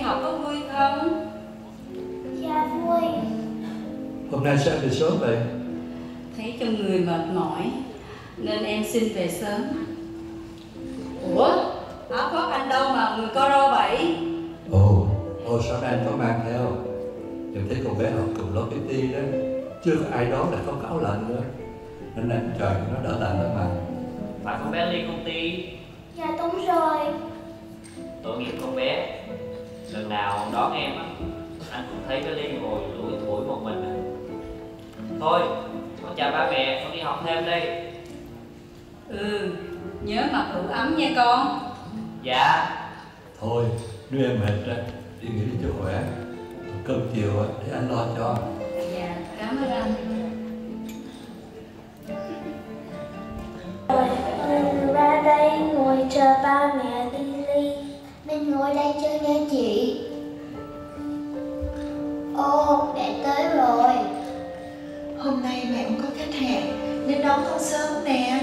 học có vui không? Dạ vui. Hôm nay sao về sớm vậy? Thấy trong người mệt mỏi nên em xin về sớm. Ủa? Áo khoác anh đâu mà người co ro vậy? Ồ, sao anh có mang theo? Em thấy con bé học cùng lớp với Ti đó, chưa có ai đó là không có áo lạnh nữa, nên anh trời nó đỡ lạnh đó mà. Phải con bé Ly công ty? Dạ đúng rồi. Tội nghiệp con bé. Lần nào đón em á, anh cũng thấy bé Ly ngồi lủi thủi một mình à. Thôi, con chào ba mẹ, con đi học thêm đây. Nhớ mặc đủ ấm nha con. Dạ. Thôi, nếu em mệt ra, đi nghỉ đi cho khỏe. Cơm chiều để anh lo cho. Dạ, cảm ơn anh. Mình ra đây ngồi chờ ba mẹ đi Ly. Mình ngồi đây chơi nha chị. Ô, mẹ tới rồi. Hôm nay mẹ cũng có khách hẹn nên đón con sớm nè.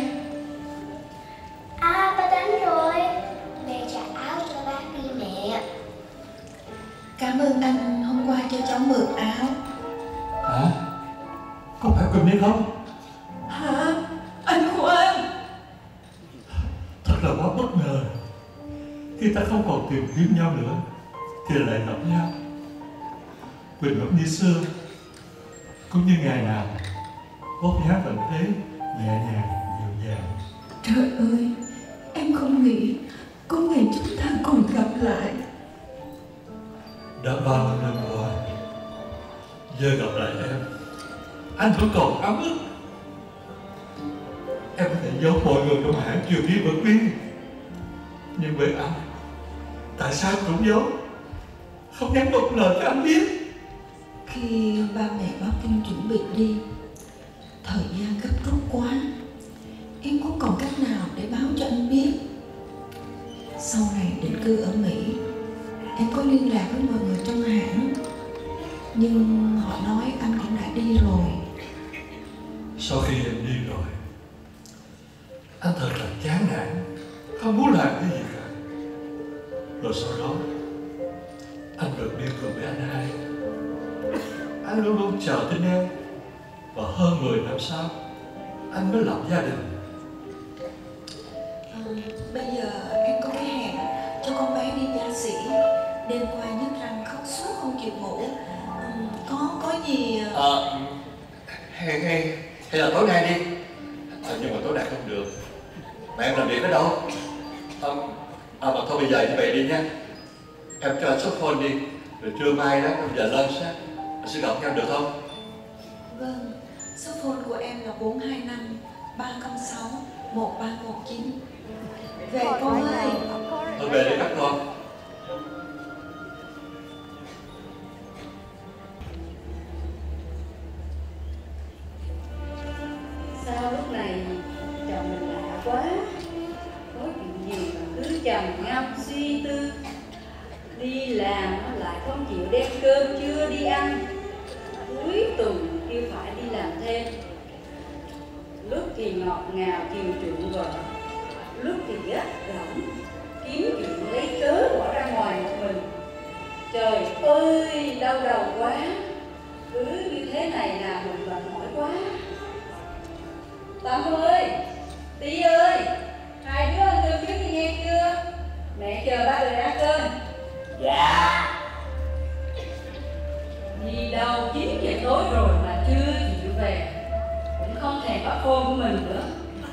À, ba đánh rồi. Mẹ trả áo cho bác đi mẹ. Cảm ơn anh hôm qua cho cháu mượn áo. Hả? Có phải Quỳnh đấy không? Hả? Anh Khoan. Thật là quá bất ngờ. Khi ta không còn tìm kiếm nhau nữa thì lại gặp nhau. Quỳnh vẫn như xưa, cũng như ngày nào, vóc dáng vẫn thế, nhẹ nhàng, dịu dàng. Trời ơi, em không nghĩ có ngày chúng ta còn gặp lại. Đã bao nhiêu năm rồi, giờ gặp lại em, anh vẫn còn ấm ức. Em có thể giấu mọi người trong hãng Triều Ký Vượt Biên, nhưng với anh, tại sao cũng giấu, không nhắn một lời cho anh biết. Khi ba mẹ báo tin chuẩn bị đi, thời gian gấp rút quá, em không còn cách nào để báo cho anh biết. Sau này định cư ở Mỹ, em có liên lạc với mọi người trong hãng, nhưng họ nói anh cũng đã đi rồi. Sau khi em đi rồi, anh thật là chán nản, không muốn làm cái gì cả. Rồi sau đó, anh được đi cùng với anh hai. Anh luôn luôn chờ tin em, và hơn 10 năm sau, anh mới lập gia đình. Bây giờ em có cái hẹn cho con bé đi nha sĩ. Đêm qua nhức răng khóc suốt không chịu ngủ. Có gì... Hay là tối nay đi. Nhưng mà tối nay không được. Mà em làm việc ở đâu? Mà thôi bây giờ như vậy đi nha. Em cho anh số phone đi. Rồi trưa mai đó, giờ lunch á, anh sẽ gặp nhau được không? Vâng, số phone của em là 425 306 1319. Về con ơi. Thôi về đi các con. Sao lúc này chồng mình lạ quá, có chuyện gì mà cứ trầm ngâm suy tư. Đi làm lại không chịu đem cơm trưa đi ăn, cuối tuần kêu phải đi làm thêm. Lúc thì ngọt ngào chiều chuộng vợ, lúc thì gắt gỏng kiếm chuyện lấy cớ bỏ ra ngoài một mình. Trời ơi, đau đầu quá, cứ như thế này là mình mệt mỏi quá. Tâm ơi, Tí ơi, hai đứa ăn cơm trước đi nghe chưa? Mẹ chờ ba người ăn cơm. Dạ. Đi đâu 9 giờ tối rồi mà chưa chịu về, cũng không thèm bắt phone của mình nữa.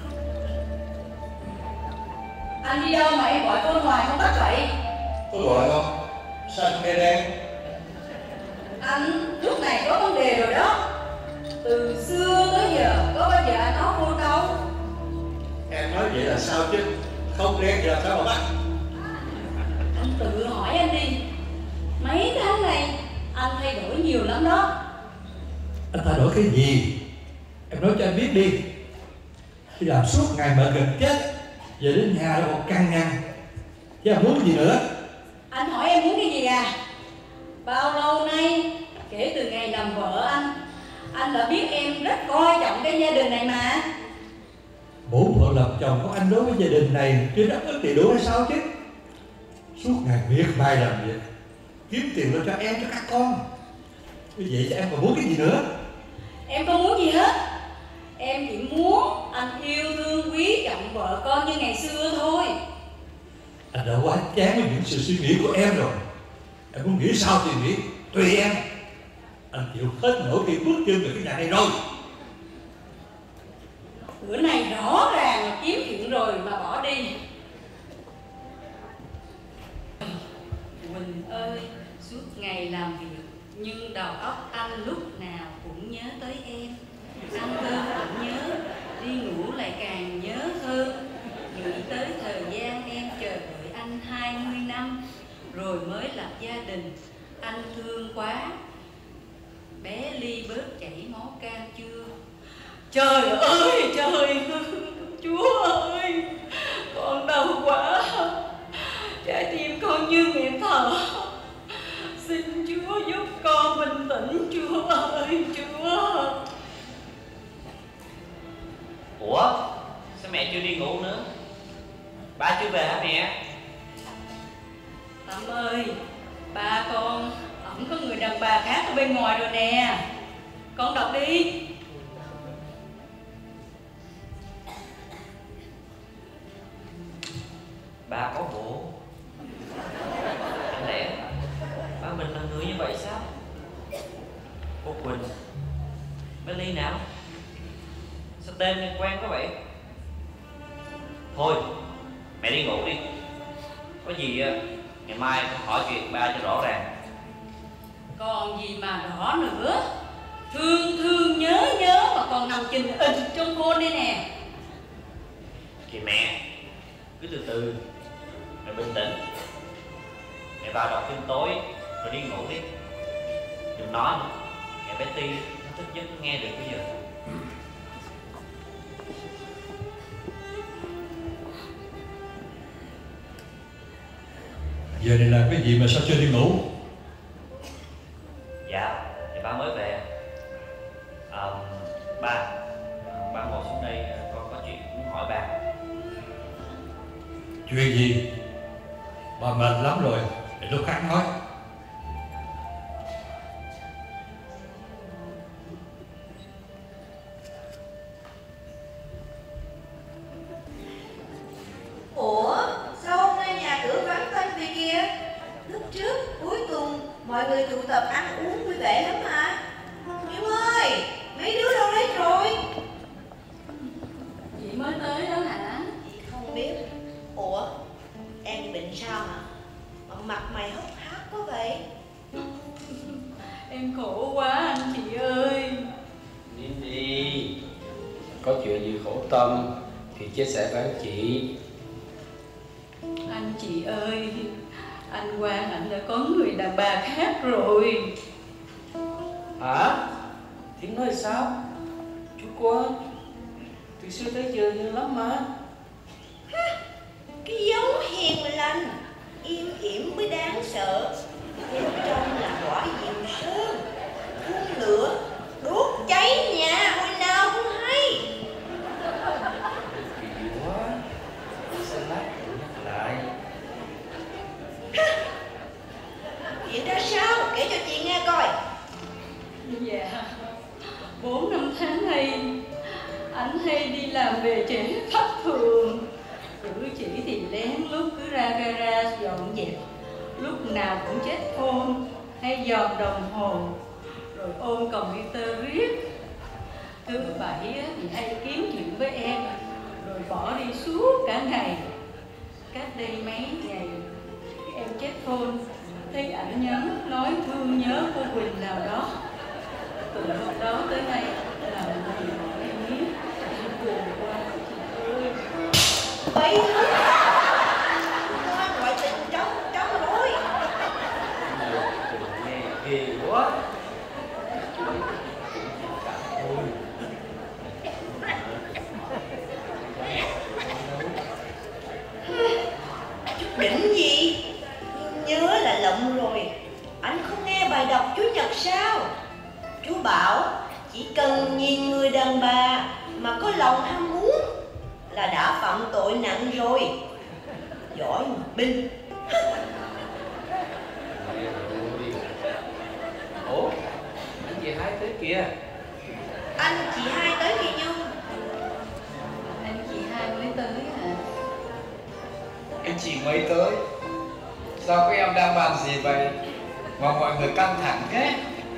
Anh đi đâu mà em gọi phone hoài không bắt vậy? Tôi gọi không? Sao anh nghe đen? Anh lúc này có vấn đề rồi đó. Từ xưa tới giờ có bao giờ anh nói phone đâu. Em nói vậy là sao chứ? Không đen thì làm sao mà bắt? Anh tự hỏi anh đi, mấy tháng này anh thay đổi nhiều lắm đó. Anh thay đổi cái gì? Em nói cho anh biết đi. Đi làm suốt ngày mệt gần chết, về đến nhà là một căng nhăn. Chứ em muốn gì nữa? Anh hỏi em muốn cái gì à? Bao lâu nay, kể từ ngày làm vợ anh đã biết em rất coi trọng cái gia đình này mà. Bổn phận làm chồng của anh đối với gia đình này chưa đáp ứng đầy đủ hay sao chứ? Suốt ngày miệt mài làm việc, kiếm tiền lo cho em, cho các con. Như vậy thì em còn muốn cái gì nữa? Em không muốn gì hết. Em chỉ muốn anh yêu thương quý trọng vợ con như ngày xưa thôi. Anh đã quá chán với những sự suy nghĩ của em rồi. Em muốn nghĩ sao thì nghĩ, tùy em. Anh chịu hết nổi khi bước chân vào cái nhà này rồi. Bữa này rõ ràng là kiếm chuyện rồi mà bỏ đi. Quỳnh ơi, suốt ngày làm việc nhưng đầu óc anh lúc nào cũng nhớ tới em. Ăn cơm cũng nhớ, đi ngủ lại càng nhớ hơn. Nghĩ tới thời gian em chờ đợi anh 20 năm rồi mới lập gia đình. Anh thương quá. Bé Ly bớt chảy máu cam chưa? Trời ơi trời, Chúa ơi, con đau quá, trái tim con như nghẹn thở. Xin Chúa giúp con bình tĩnh, Chúa ơi, Chúa. Ủa, sao mẹ chưa đi ngủ nữa? Ba chưa về hả mẹ? Tâm ơi, ba con, ổng có người đàn bà khác ở bên ngoài rồi nè. Con đọc đi. Ba có bồ. Chẳng lẽ ba mình là người như vậy sao? Cô Quỳnh, bé Ly nào? Sao tên nghe quen quá vậy? Thôi, mẹ đi ngủ đi. Có gì ngày mai con hỏi chuyện ba cho rõ ràng. Còn gì mà rõ nữa. Thương thương nhớ nhớ mà còn nằm chình ình trong phone đây nè. Thì mẹ cứ từ từ, mẹ bình tĩnh. Mẹ vào đọc phim tối rồi đi ngủ đi. Đừng nói nữa, mẹ bé Ti nó thức giấc nghe được bây giờ. Giờ này làm cái gì mà sao chưa đi ngủ? Dạ, thì ba mới về. Ba ngồi xuống đây, con có chuyện muốn hỏi ba. Chuyện gì? Bà mệt lắm rồi, để lúc khác nói. Ủa, sao hôm nay nhà cửa vắng tanh vậy kia? Lúc trước, cuối tuần, mọi người tụ tập ăn uống vui vẻ lắm mà. Hiếu ơi, mấy đứa đâu đấy rồi? Chị mới tới đó hả? Chị không biết. Ủa, em bệnh sao hả? Mà mặt mày hốc hác quá vậy? Em khổ quá anh chị ơi. Nín đi. Có chuyện gì khổ tâm thì chia sẻ với anh chị. Anh chị ơi, anh Quang anh đã có người đàn bà khác rồi. Hả? Tiếng nói sao? Chú Quang, từ xưa tới giờ nhiều lắm mà. Cái dấu hiền lành, im ỉm mới đáng sợ. Bên trong là quả diệu sơn, phun lửa, đốt cháy nhà hồi nào cũng hay. Kỳ quá. Sao lát tự nhắc lại. Chuyện ra sao? Kể cho chị nghe coi. Dạ, 4-5 tháng nay anh hay đi làm về trễ thất thường. Cử chỉ thì lén lút cứ ra gara dọn dẹp, lúc nào cũng check phone hay dòm đồng hồ, rồi ôm computer riết. Thứ bảy thì hay kiếm chuyện với em, rồi bỏ đi suốt cả ngày. Cách đây mấy ngày em check phone thấy ảnh nhắn nói thương nhớ cô Quỳnh nào đó. Từ hôm đó tới nay là gì mà em biết, em buồn quá chị ơi. Bậy ngoan ngoại tình trong rồi. Nghe ghê quá. Chút đỉnh gì? Nhớ là lộng rồi. Anh không nghe bài đọc Chúa Nhật sao? Chúa bảo chỉ cần nhìn người đàn bà mà có lòng ham muốn là đã phạm tội nặng rồi. Giỏi mà binh. Nghe rồi. Ủa, anh chị Hai tới kìa. Anh chị Hai tới kìa Nhung. Anh chị Hai mới tới hả? Anh chị mới tới. Sao các em đang bàn gì vậy mà mọi người căng thẳng thế?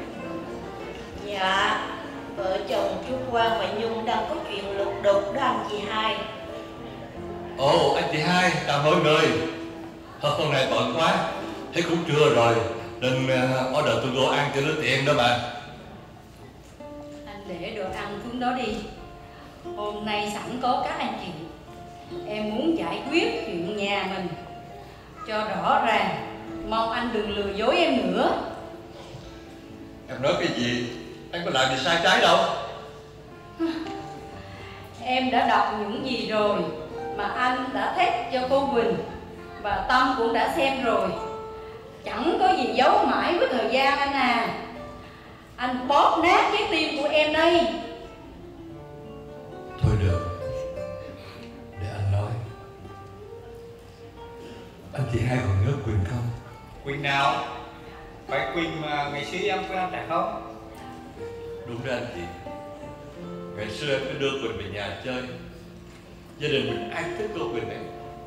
Dạ, vợ chồng chú Quang và Nhung đang có chuyện lục đục đó anh chị Hai. Ồ, anh chị Hai, chào mọi người. Hôm nay bận quá, thấy cũng trưa rồi, nên order to go ăn cho nó tiện đó mà. Anh để đồ ăn xuống đó đi. Hôm nay sẵn có các anh chị, em muốn giải quyết chuyện nhà mình cho rõ ràng. Mong anh đừng lừa dối em nữa. Em nói cái gì? Anh có làm gì sai trái đâu. Em đã đọc những gì rồi mà anh đã thét cho cô Quỳnh, và Tâm cũng đã xem rồi. Chẳng có gì giấu mãi với thời gian anh à. Anh bóp nát trái tim của em đây. Thôi được, để anh nói. Anh chị Hai còn nhớ Quỳnh không? Quỳnh nào? Phải Quỳnh mà ngày xưa em quen phải không? Đúng đó anh chị. Ngày xưa em cứ đưa Quỳnh về nhà chơi. Gia đình mình ai thích cô Quỳnh ấy.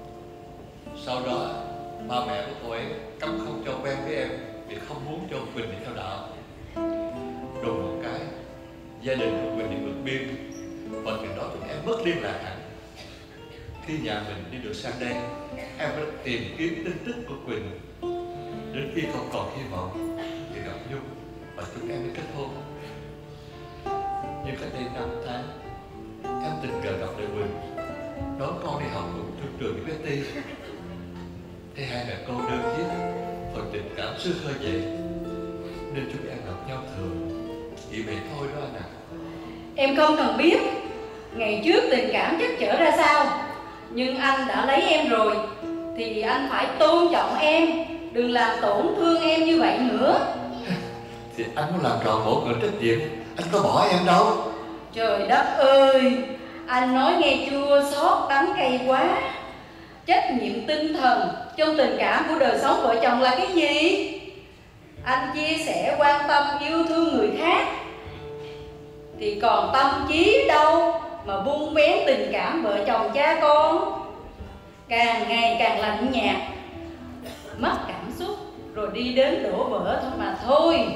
Sau đó ba mẹ của cô ấy cấm không cho quen với em vì không muốn cho Quỳnh đi theo đạo. Đùng một cái, gia đình của Quỳnh đi vượt biên, và từ đó tụi em mất liên lạc hẳn. Khi nhà mình đi được sang đây, em đã tìm kiếm tin tức của Quỳnh. Đến khi không còn hy vọng thì gặp Nhung và chúng em mới kết hôn. Nhưng cách đây 5 tháng, em tình cờ gặp lại Quỳnh, đón con đi học cùng trong trường với bé Ti. Thấy hai mẹ con đơn chiếc, phần tình cảm xưa khơi dậy, nên chúng em gặp nhau thường. Chỉ vậy thôi đó anh ạ. Em không cần biết ngày trước tình cảm chắc chở ra sao, nhưng anh đã lấy em rồi thì anh phải tôn trọng em, đừng làm tổn thương em như vậy nữa. Thì anh muốn làm tròn bổn phận trách nhiệm, anh có bỏ em đâu. Trời đất ơi, anh nói nghe chua xót đắng cay quá. Trách nhiệm tinh thần trong tình cảm của đời sống vợ chồng là cái gì? Anh chia sẻ, quan tâm, yêu thương người khác, thì còn tâm trí đâu mà buông bén tình cảm vợ chồng cha con. Càng ngày càng lạnh nhạt, mất cảm xúc, rồi đi đến đổ vỡ thôi mà thôi.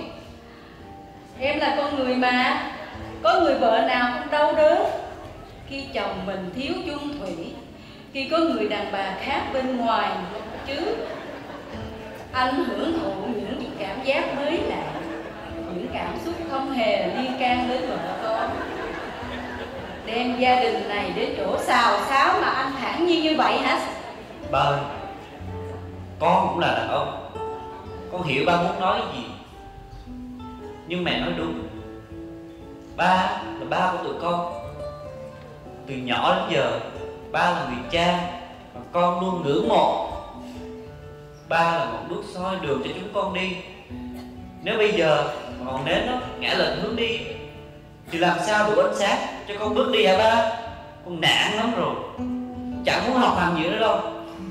Em là con người mà, có người vợ nào không đau đớn khi chồng mình thiếu chung thủy, khi có người đàn bà khác bên ngoài chứ. Anh hưởng thụ những cảm giác mới lạ, những cảm xúc không hề liên can đến vợ con. Đem gia đình này đến chỗ xào xáo mà anh thản nhiên như vậy hả? Ba ơi, con cũng là đàn ông, con hiểu ba muốn nói gì. Nhưng mẹ nói đúng, ba là ba của tụi con. Từ nhỏ đến giờ, ba là người cha mà con luôn ngưỡng mộ. Ba là một bước soi đường cho chúng con đi. Nếu bây giờ mà ngọn nến nó ngã lệch hướng đi thì làm sao đủ ánh sáng cho con bước đi hả ba? Con nản lắm rồi, chẳng muốn học hành gì nữa đâu.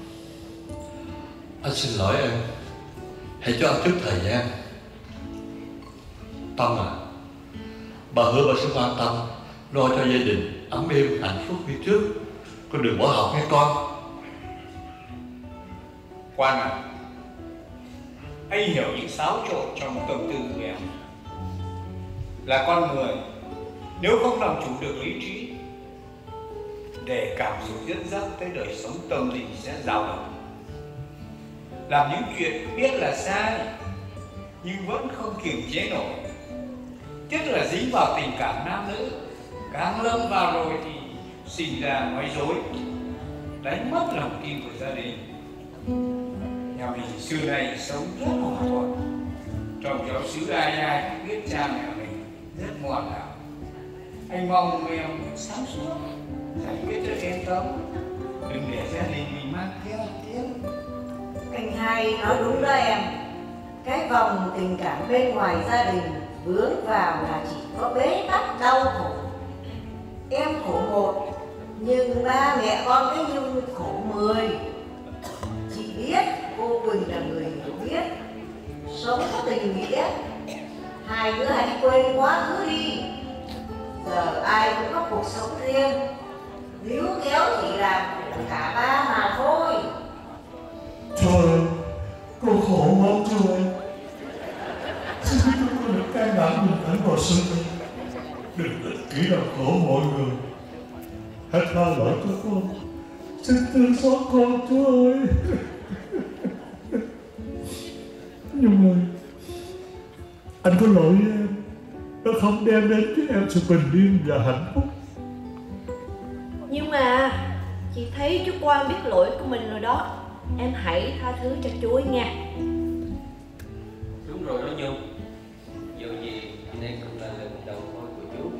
Anh xin lỗi em, hãy cho anh chút thời gian. Tâm à, bà hứa bà sẽ quan tâm, lo cho gia đình ấm êm hạnh phúc như trước. Con đừng bỏ học nghe con. Quang à, anh hiểu những xáo trộn trong tâm tư của em. Là con người, nếu không làm chủ được lý trí, để cảm xúc dẫn dắt tới đời sống tâm linh sẽ dao động. Làm những chuyện biết là sai nhưng vẫn không kiềm chế nổi, nhất là dính vào tình cảm nam nữ, càng lâm vào rồi thì sinh ra nói dối, đánh mất lòng tin của gia đình. Nhà mình xưa nay sống rất hòa thuận, trong cháu xứ ai ai cũng biết cha mẹ mình rất ngoan đạo. Anh mong em sáng suốt, giải quyết cho yên tâm, đừng để gia đình mình mang theo tiếng. Anh Hai nói đúng đó em. Cái vòng tình cảm bên ngoài gia đình vướng vào là chỉ có bế tắc đau khổ. Em khổ một, nhưng ba mẹ con cái Nhung khổ 10. Chị biết cô Quỳnh là người hiểu biết, sống có tình nghĩa, hai đứa hãy quên quá khứ đi. Giờ ai cũng có cuộc sống riêng, níu kéo chỉ làm cả ba mà thôi. Trời, con khổ quá trời. Xin cho con được can đảm bình tĩnh vào sự tình, đừng ích kỷ làm khổ mọi người. Hãy tha lỗi cho con, xin thương xót con Chúa ơi. Nhưng mà anh có lỗi với em, nó không đem đến cho em sự bình yên và hạnh phúc. Nhưng mà chị thấy chú Quang biết lỗi của mình rồi đó. Em hãy tha thứ cho chú ấy nha. Đúng rồi đó Nhung. Dù gì đây cũng là lần đầu thôi của chú.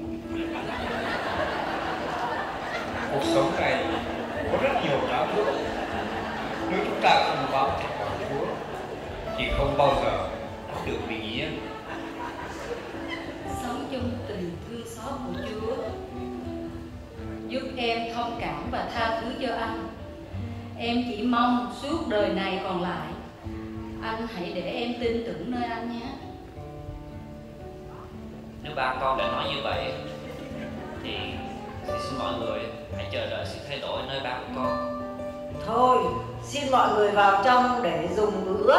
Cuộc sống này có rất nhiều đau thương. Nếu chúng ta không bám chặt vào Chúa thì không bao giờ có được bình yên. Sống chung tình thương xót của Chúa, giúp em thông cảm và tha thứ cho anh. Em chỉ mong suốt đời này còn lại, anh hãy để em tin tưởng nơi anh nhé. Nếu ba con đã nói như vậy thì xin mọi người hãy chờ đợi sự thay đổi nơi ba của con. Thôi, xin mọi người vào trong để dùng bữa.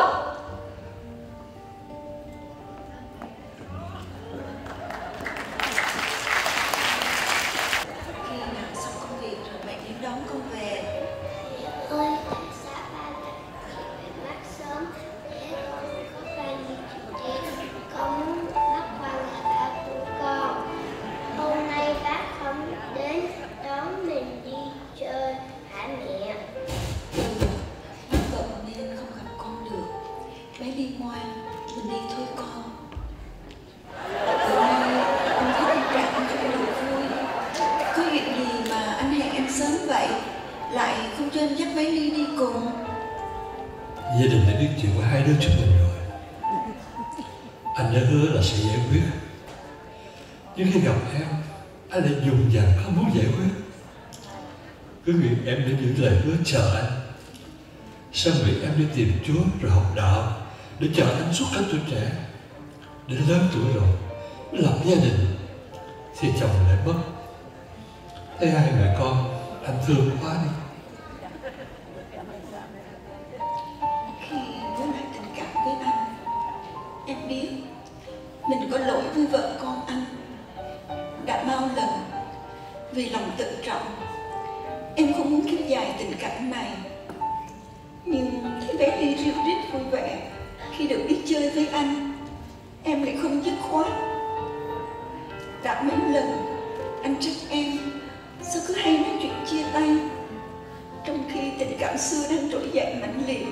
Khi làm xong công việc rồi mẹ đến đón con về. Mẹ ơi, tại sao ba lại phải mắc sớm để con có bao nhiêu chuyện đi? Con muốn bác Quang là ba của con. Hôm nay bác không đến đón mình đi chơi hả mẹ? Bác bận nên không gặp con được. Bé đi ngoan, mình đi thôi con. Bữa nay con thấy tâm trạng anh không được vui. Có chuyện gì mà anh hẹn em sớm vậy? Lại không cho em dắt bé Ly đi cùng. Gia đình đã biết chuyện của hai đứa chúng mình rồi. Anh đã hứa là sẽ giải quyết. Nhưng khi gặp em, anh lại dùng dằn không muốn giải quyết. Cứ nghĩ em đã giữ lời hứa chờ anh. Sao nghĩ em đi tìm Chúa rồi học đạo để chờ anh suốt cả tuổi trẻ. Đến lớn tuổi rồi mới lập gia đình thì chồng lại mất. Thấy hai mẹ con anh thương quá đi. Khi nói lại tình cảm với anh, em biết mình có lỗi với vợ con anh. Đã bao lần vì lòng tự trọng, em không muốn kéo dài tình cảm này. Nhưng thấy bé Ly ríu rít vui vẻ khi được đi chơi với anh, em lại không dứt khoát. Đã mấy lần anh trách em sao cứ hay nói chuyện chia tay, trong khi tình cảm xưa đang trỗi dậy mãnh liệt.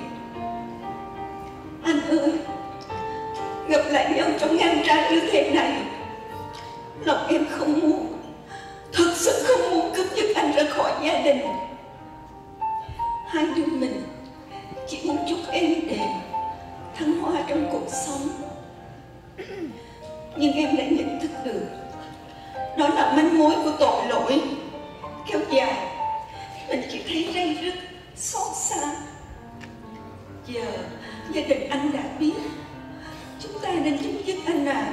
Anh ơi, gặp lại nhau trong ngang trái như thế này, lòng em không muốn, thật sự không muốn cướp giật anh ra khỏi gia đình. Hai đứa mình chỉ muốn chúc em đềm thăng hoa trong cuộc sống. Nhưng em đã nhận thức được đó là manh mối của tội lỗi kéo dài. Mình chỉ thấy ray rứt, xót xa. Giờ gia đình anh đã biết, chúng ta nên chấm dứt anh à.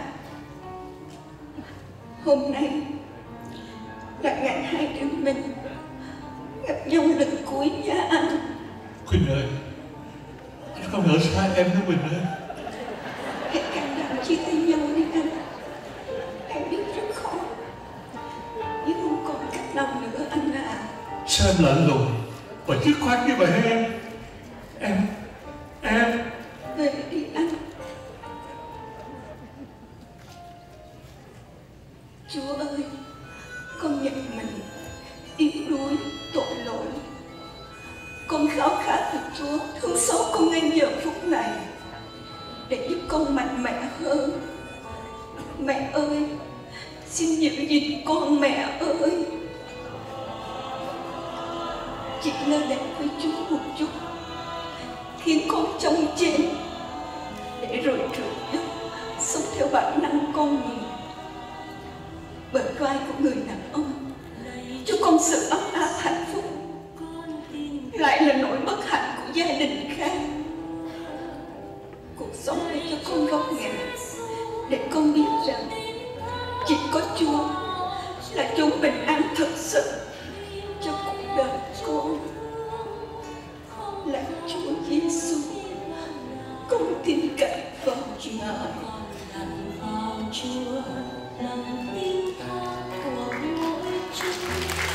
Hôm nay là ngày hai đứa mình gặp nhau lần cuối nha anh. Quỳnh ơi, anh không nỡ xa em nữa Quỳnh ơi. Hãy can đảm chia tay nhau đi anh. Em biết rất khó, nhưng không còn cách nào nữa anh à. Sao em lạnh lùng và dứt khoát như vậy hả em? Em Về đi anh. Chúa ơi, con nhận mình yếu đuối, tội lỗi. Con khao khát được Chúa thương xót con ngay giờ phút này để giúp con mạnh mẽ hơn. Mẹ ơi, xin giữ gìn con mẹ ơi. Chỉ lơ lẽ với Chúa một chút khiến con trông trên, để rồi trượt giấc sống theo bản năng con người. Bờ vai của người đàn ông cho con sự ấm áp hạnh phúc, lại là nỗi bất hạnh của gia đình khác. Cuộc sống để cho con góc nghèo, để con con biết rằng chỉ có Chúa là chốn bình an thật sự cho cuộc đời con. Là Chúa Giêsu, con tin cậy vào Ngài. Chúa lòng tin tha của mỗi chúng.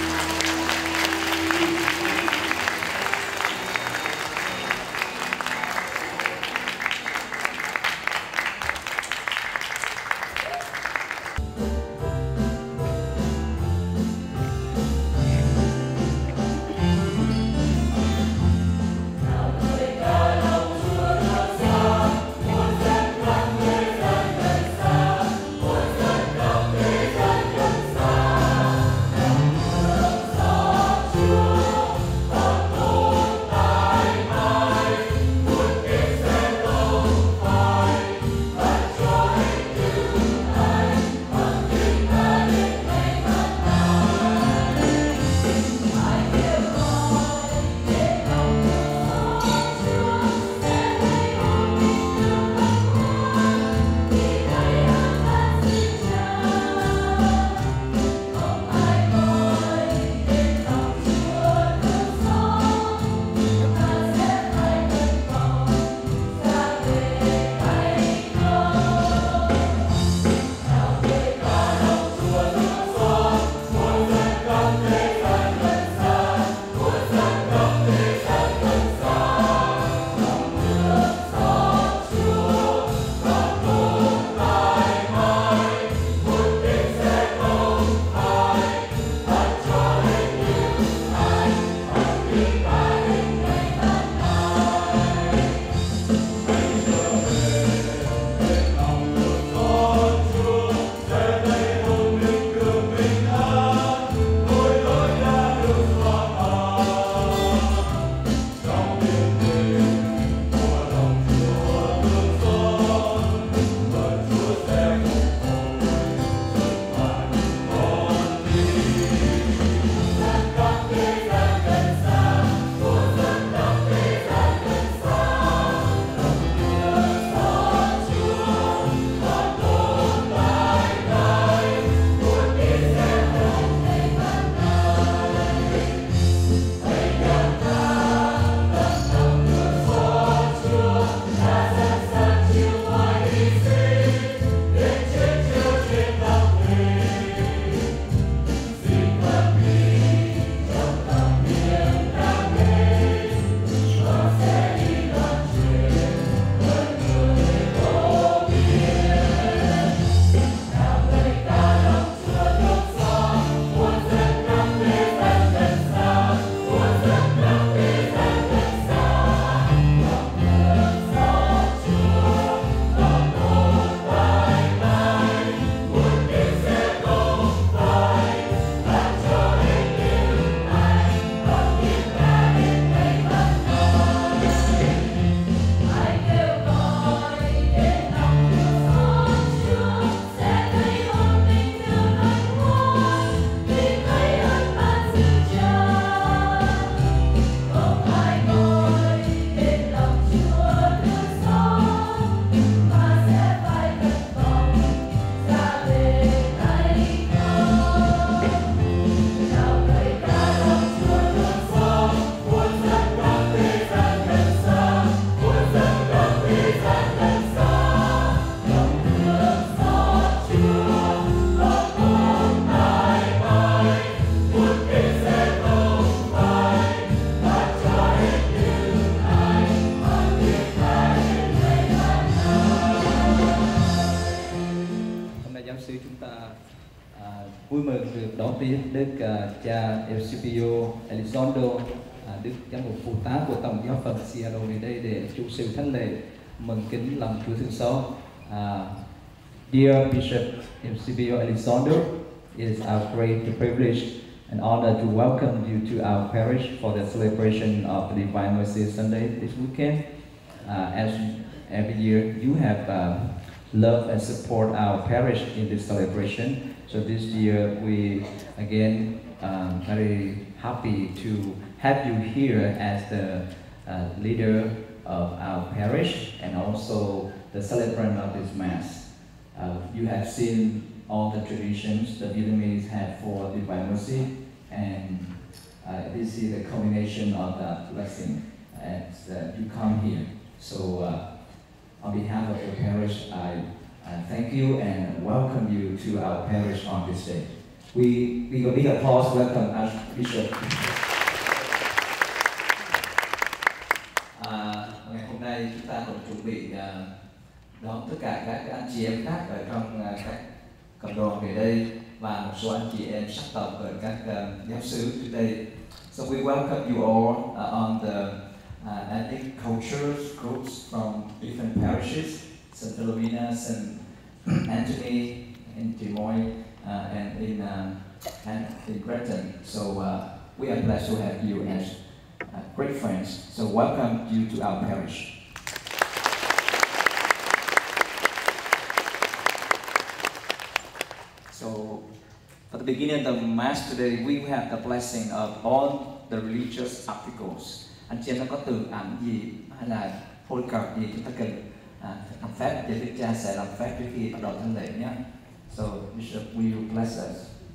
Vui mừng được đón tiếp Đức cha Eusebio Elizondo, Đức giám mục phụ tá của Tổng giáo phận Seattle về đây để chủ sự thánh lễ mừng kính lòng Chúa thương xót. Dear Bishop Eusebio Elizondo, it is our great privilege and honor to welcome you to our parish for the celebration of the Divine Mercy Sunday this weekend. As every year, you have loved and support our parish in this celebration. So this year, we again very happy to have you here as the leader of our parish and also the celebrant of this Mass. You have seen all the traditions the Vietnamese have for Divine Mercy, and this is the combination of the blessing as you come here. So on behalf of the parish, I thank you and welcome you to our parish on this day. We will big applause welcome Archbishop. Ngày hôm nay chúng ta còn chuẩn bị đón tất cả các anh chị em khác ở trong các cộng đoàn về đây và một số anh chị em sắc tộc ở các giáo xứ today. So we welcome you all on the ethnic cultures groups from different parishes, St. Philomena, St. Anthony, in Des Moines, and in Breton. So we are blessed to have you as great friends. So welcome you to our parish. So at the beginning of the Mass today, we have the blessing of all the religious articles. Anh chị em có từ ảnh gì hay là phôi card gì chúng ta cần làm phép, thì Đức Cha sẽ làm phép trước khi bắt đầu thánh lễ nhé. So Bishop, will you bless us?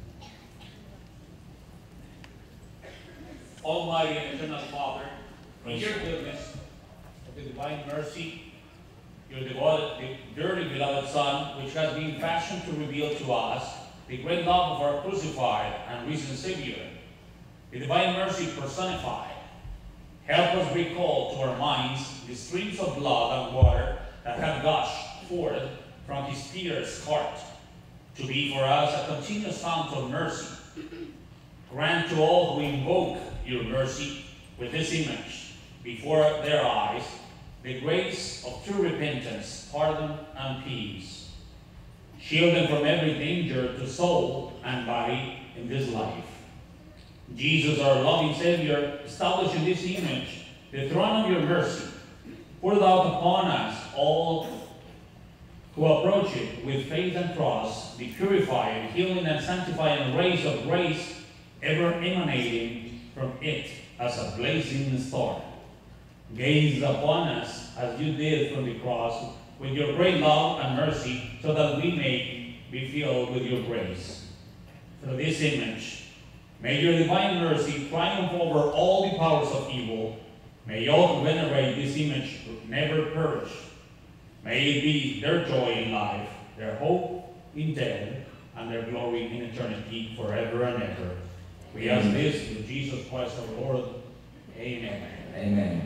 Almighty and eternal Father, in your goodness, of the divine mercy, your dearly beloved Son, which has been fashioned to reveal to us the great love of our crucified and risen Savior, the divine mercy personified, help us recall to our minds the streams of blood and water that have gushed forth from his pierced heart, to be for us a continuous fount of mercy. Grant to all who invoke your mercy with this image before their eyes the grace of true repentance, pardon, and peace. Shield them from every danger to soul and body in this life. Jesus, our loving Savior, establish in this image the throne of your mercy. Pour it out upon us all who approach it with faith and trust, be purified, healing and sanctifying rays of grace, ever emanating from it as a blazing star. Gaze upon us as you did from the cross with your great love and mercy, so that we may be filled with your grace. Through this image, may your divine mercy triumph over all the powers of evil. May all who venerate this image never perish. May it be their joy in life, their hope in death, and their glory in eternity forever and ever. We ask this through Jesus Christ our Lord. Amen. Amen.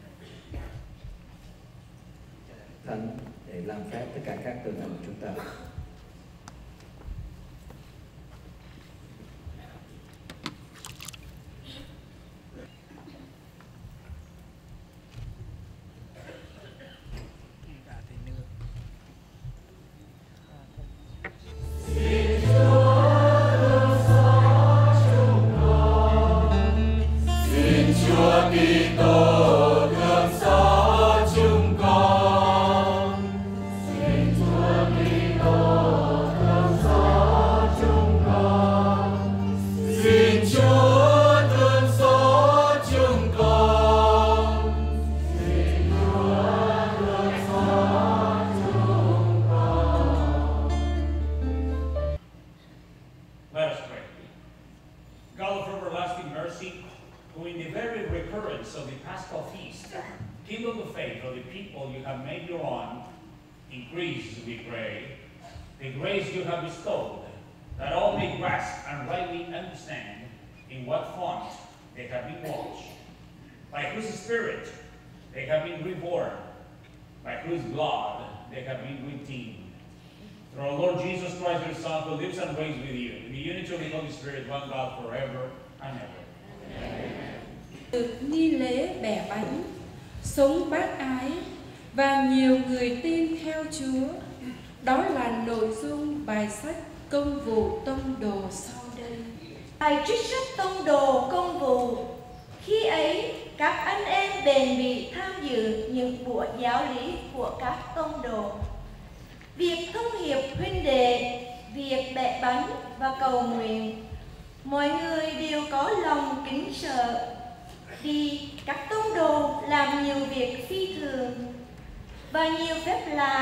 Thánh để làm phép tất cả các từ của chúng ta. Được nghi lễ bẻ bánh, sống bác ái và nhiều người tin theo Chúa. Đó là nội dung bài sách Công vụ Tông đồ sau đây. Bài trích sách Tông đồ Công vụ. Khi ấy, các anh em bền bỉ tham dự những buổi giáo lý của các tông đồ. Việc thông hiệp huynh đệ, việc bẻ bánh và cầu nguyện, mọi người đều có lòng kính sợ, vì các tông đồ làm nhiều việc phi thường và nhiều phép lạ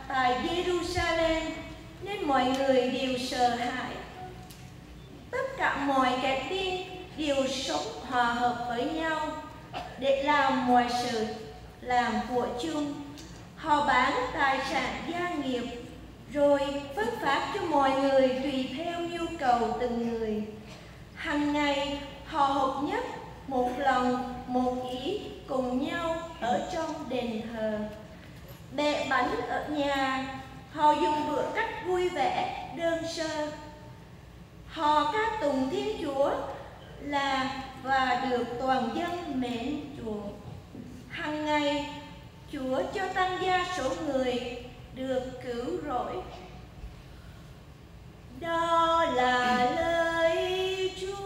tại Jerusalem nên mọi người đều sợ hãi. Tất cả mọi kẻ tin đều sống hòa hợp với nhau để làm mọi sự làm của chung. Họ bán tài sản gia nghiệp rồi phân phát cho mọi người tùy theo nhu cầu từng người. Hàng ngày họ hợp nhất một lòng một ý cùng nhau ở trong đền thờ. Bẻ bánh ở nhà, họ dùng bữa cách vui vẻ đơn sơ. Họ ca tụng Thiên Chúa là và được toàn dân mến chuộng. Hàng ngày Chúa cho tăng gia số người được cứu rỗi. Đó là lời Chúa.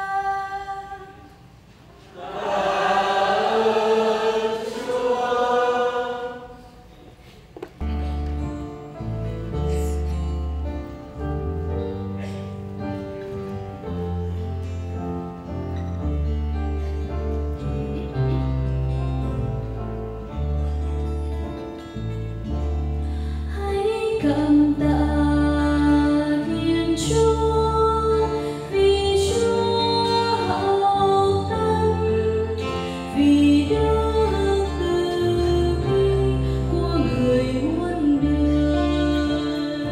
Cảm tạ Thiên Chúa vì Chúa hậu tâm, vì đức từ bi của người muôn đời.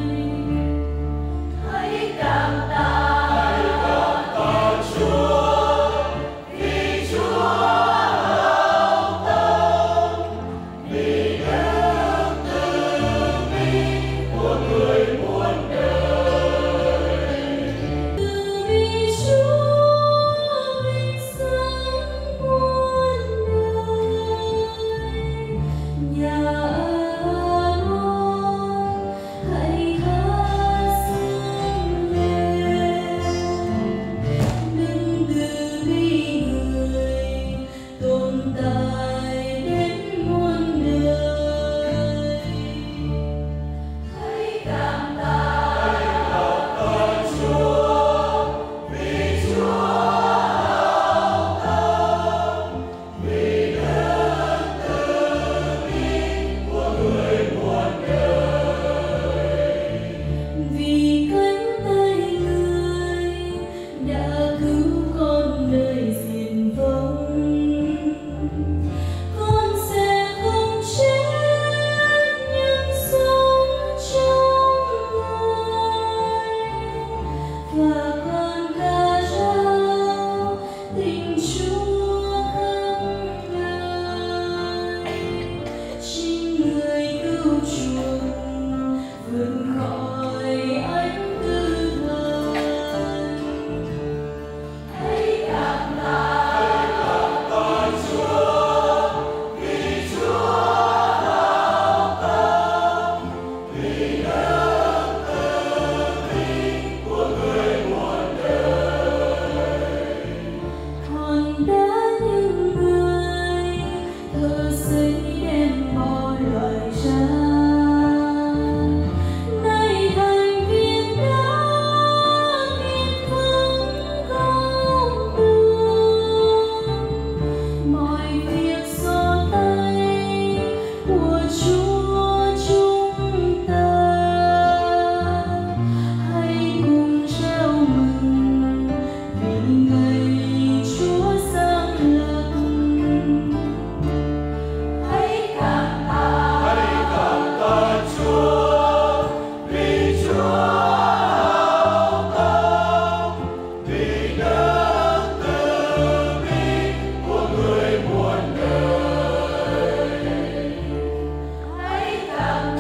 Hãy cảm tạ Chúa vì Chúa hậu tâm, vì đức từ bi của người muôn đời. Từ bi Chúa vinh sáng muôn đời. Nhà Aaron hãy hát sướng lên, đừng từ bi người tồn tại đến muôn đời. Hãy cảm tạ Chúa vì Chúa hậu tâm, vì đức từ bi của người muôn đời. Vì cánh tay người đã cứu con đời diệt vong, con sẽ không chết nhưng sống trong người, và con ca rao tình Chúa khắp nơi. Chính người cứu chuộc vượt khỏi ánh tư thần. Hãy cảm tạ Chúa vì Chúa hậu tâm, vì đức từ bi của người muôn đời. Hòn đá những người thợ xây đem mọi loại ra, nay thành viên đá kiên vững không tường. Mọi việc do tay của Chúa chúng ta, hãy cùng reo mừng vì ngày Chúa sáng lập. Hãy cảm tạ Chúa vì Chúa hậu tâm, vì đức từ bi của người muôn đời. Hãy cảm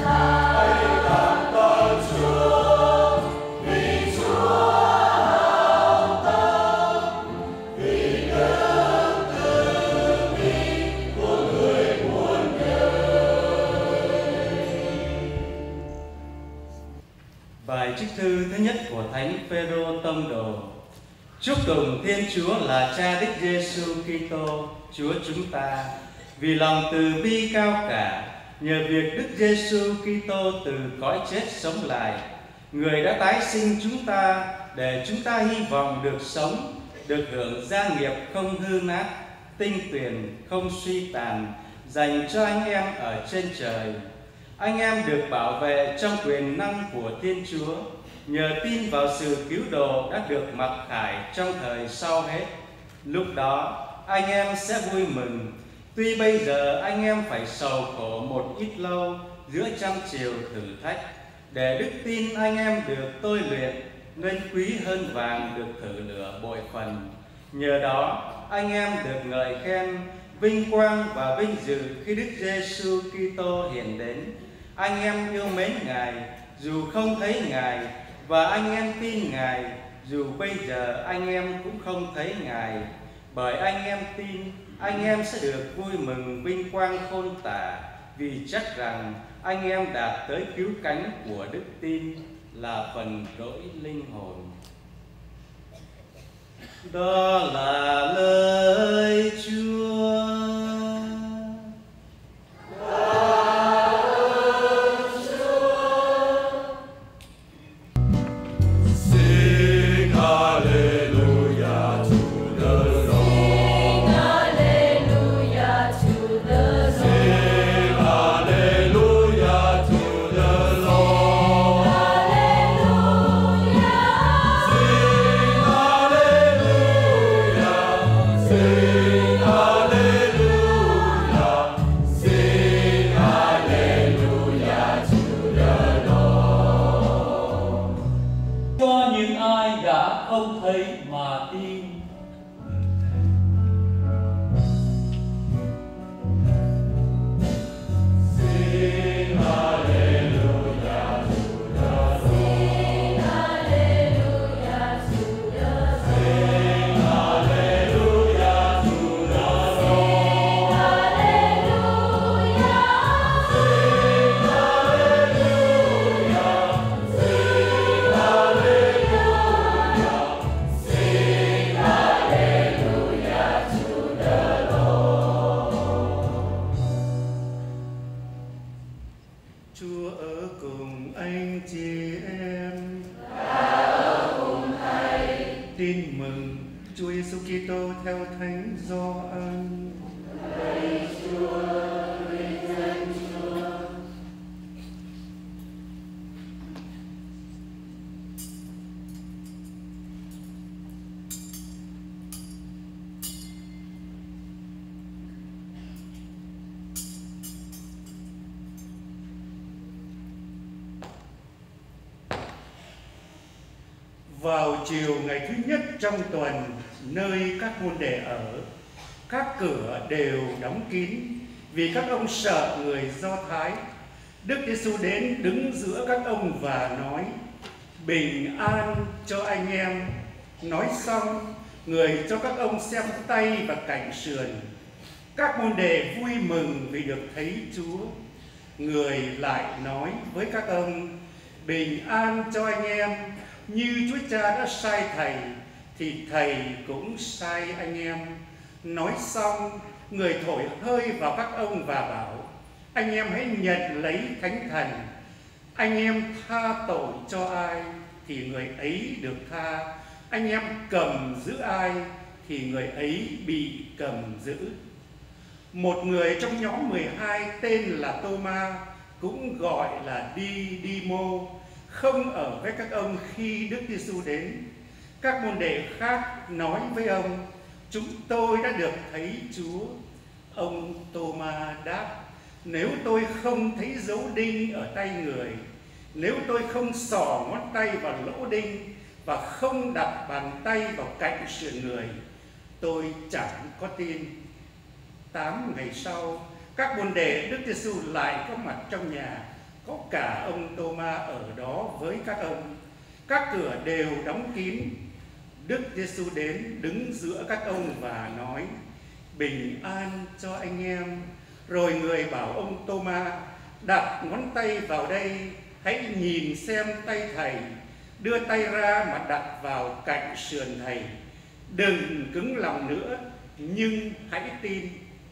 tạ Chúa vì Chúa hậu tâm, vì đức từ bi của người muôn đời. Bài trích thư thứ nhất của Thánh Phêrô Tông Đồ. Chúc tụng Thiên Chúa là Cha Đích Giêsu Kitô, Chúa chúng ta, vì lòng từ bi cao cả, nhờ việc Đức Giêsu Kitô từ cõi chết sống lại, người đã tái sinh chúng ta để chúng ta hy vọng được sống, được hưởng gia nghiệp không hư nát, tinh tuyền không suy tàn, dành cho anh em ở trên trời. anh em được bảo vệ trong quyền năng của Thiên Chúa, nhờ tin vào sự cứu độ đã được mặc khải trong thời sau hết. Lúc đó, anh em sẽ vui mừng. Tuy bây giờ anh em phải sầu khổ một ít lâu giữa trăm chiều thử thách, để đức tin anh em được tôi luyện, nên quý hơn vàng được thử lửa bội phần. Nhờ đó, anh em được ngợi khen, vinh quang và vinh dự khi Đức Giêsu Kitô hiện đến. Anh em yêu mến Ngài dù không thấy Ngài, và anh em tin Ngài dù bây giờ anh em cũng không thấy Ngài. Bởi anh em tin, anh em sẽ được vui mừng vinh quang khôn tả, vì chắc rằng anh em đạt tới cứu cánh của đức tin là phần rỗi linh hồn. Đó là lời Chúa. Vào chiều ngày thứ nhất trong tuần, nơi các môn đệ ở, các cửa đều đóng kín vì các ông sợ người Do Thái. Đức Giêsu đến đứng giữa các ông và nói: bình an cho anh em. Nói xong, người cho các ông xem tay và cạnh sườn. Các môn đệ vui mừng vì được thấy Chúa. Người lại nói với các ông: bình an cho anh em. Như Chúa Cha đã sai Thầy, thì Thầy cũng sai anh em. Nói xong, người thổi hơi vào các ông và bảo: anh em hãy nhận lấy Thánh Thần. Anh em tha tội cho ai, thì người ấy được tha. Anh em cầm giữ ai, thì người ấy bị cầm giữ. Một người trong nhóm 12 tên là Tô-ma, cũng gọi là Đi-đi-mô, không ở với các ông khi Đức Giêsu đến. Các môn đệ khác nói với ông: chúng tôi đã được thấy Chúa. Ông Tô-ma đáp: nếu tôi không thấy dấu đinh ở tay người, nếu tôi không xỏ ngón tay vào lỗ đinh và không đặt bàn tay vào cạnh sườn người, tôi chẳng có tin. 8 ngày sau, các môn đệ Đức Giêsu lại có mặt trong nhà, có cả ông Tô-ma ở đó với các ông. Các cửa đều đóng kín. Đức Giêsu đến đứng giữa các ông và nói: bình an cho anh em. Rồi người bảo ông Tô-ma: đặt ngón tay vào đây, hãy nhìn xem tay Thầy. Đưa tay ra mà đặt vào cạnh sườn Thầy. Đừng cứng lòng nữa, nhưng hãy tin.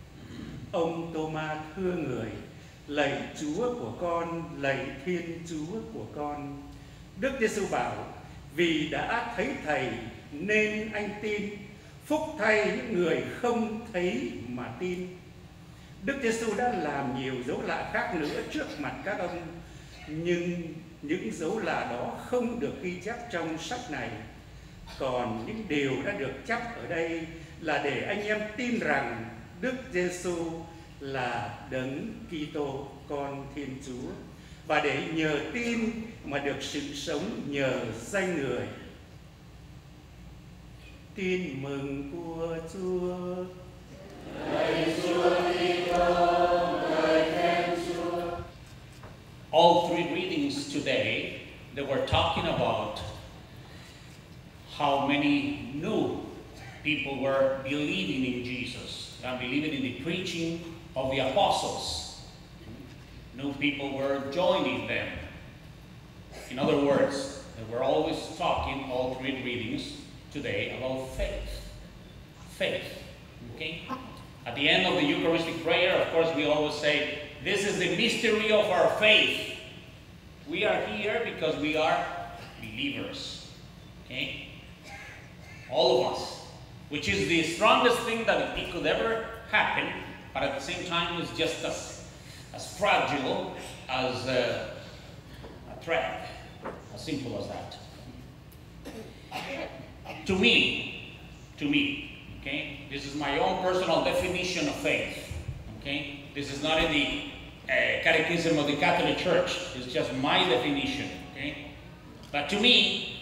Ông Tô-ma thưa người: lạy Chúa của con, lạy Thiên Chúa của con. Đức Giêsu bảo: vì đã thấy Thầy nên anh tin. Phúc thay những người không thấy mà tin. Đức Giêsu đã làm nhiều dấu lạ khác nữa trước mặt các ông, nhưng những dấu lạ đó không được ghi chép trong sách này. Còn những điều đã được chép ở đây là để anh em tin rằng Đức Giêsu là Đấng Kitô, con Thiên Chúa, và để nhờ tin mà được sự sống nhờ danh Người. Tin mừng của Chúa. Lạy Chúa Kitô, ngợi khen Chúa. All three readings today, they were talking about how many new people were believing in Jesus and believing in the preaching of the apostles. New people were joining them. In other words, they were always talking, all three readings today, about faith. Faith. Okay? At the end of the Eucharistic prayer, of course, we always say, this is the mystery of our faith. We are here because we are believers. Okay? All of us. Which is the strongest thing that it could ever happen, but at the same time it's just as fragile as a thread. As simple as that. To me, okay, this is my own personal definition of faith. Okay, this is not in the Catechism of the Catholic Church. It's just my definition. Okay, but to me,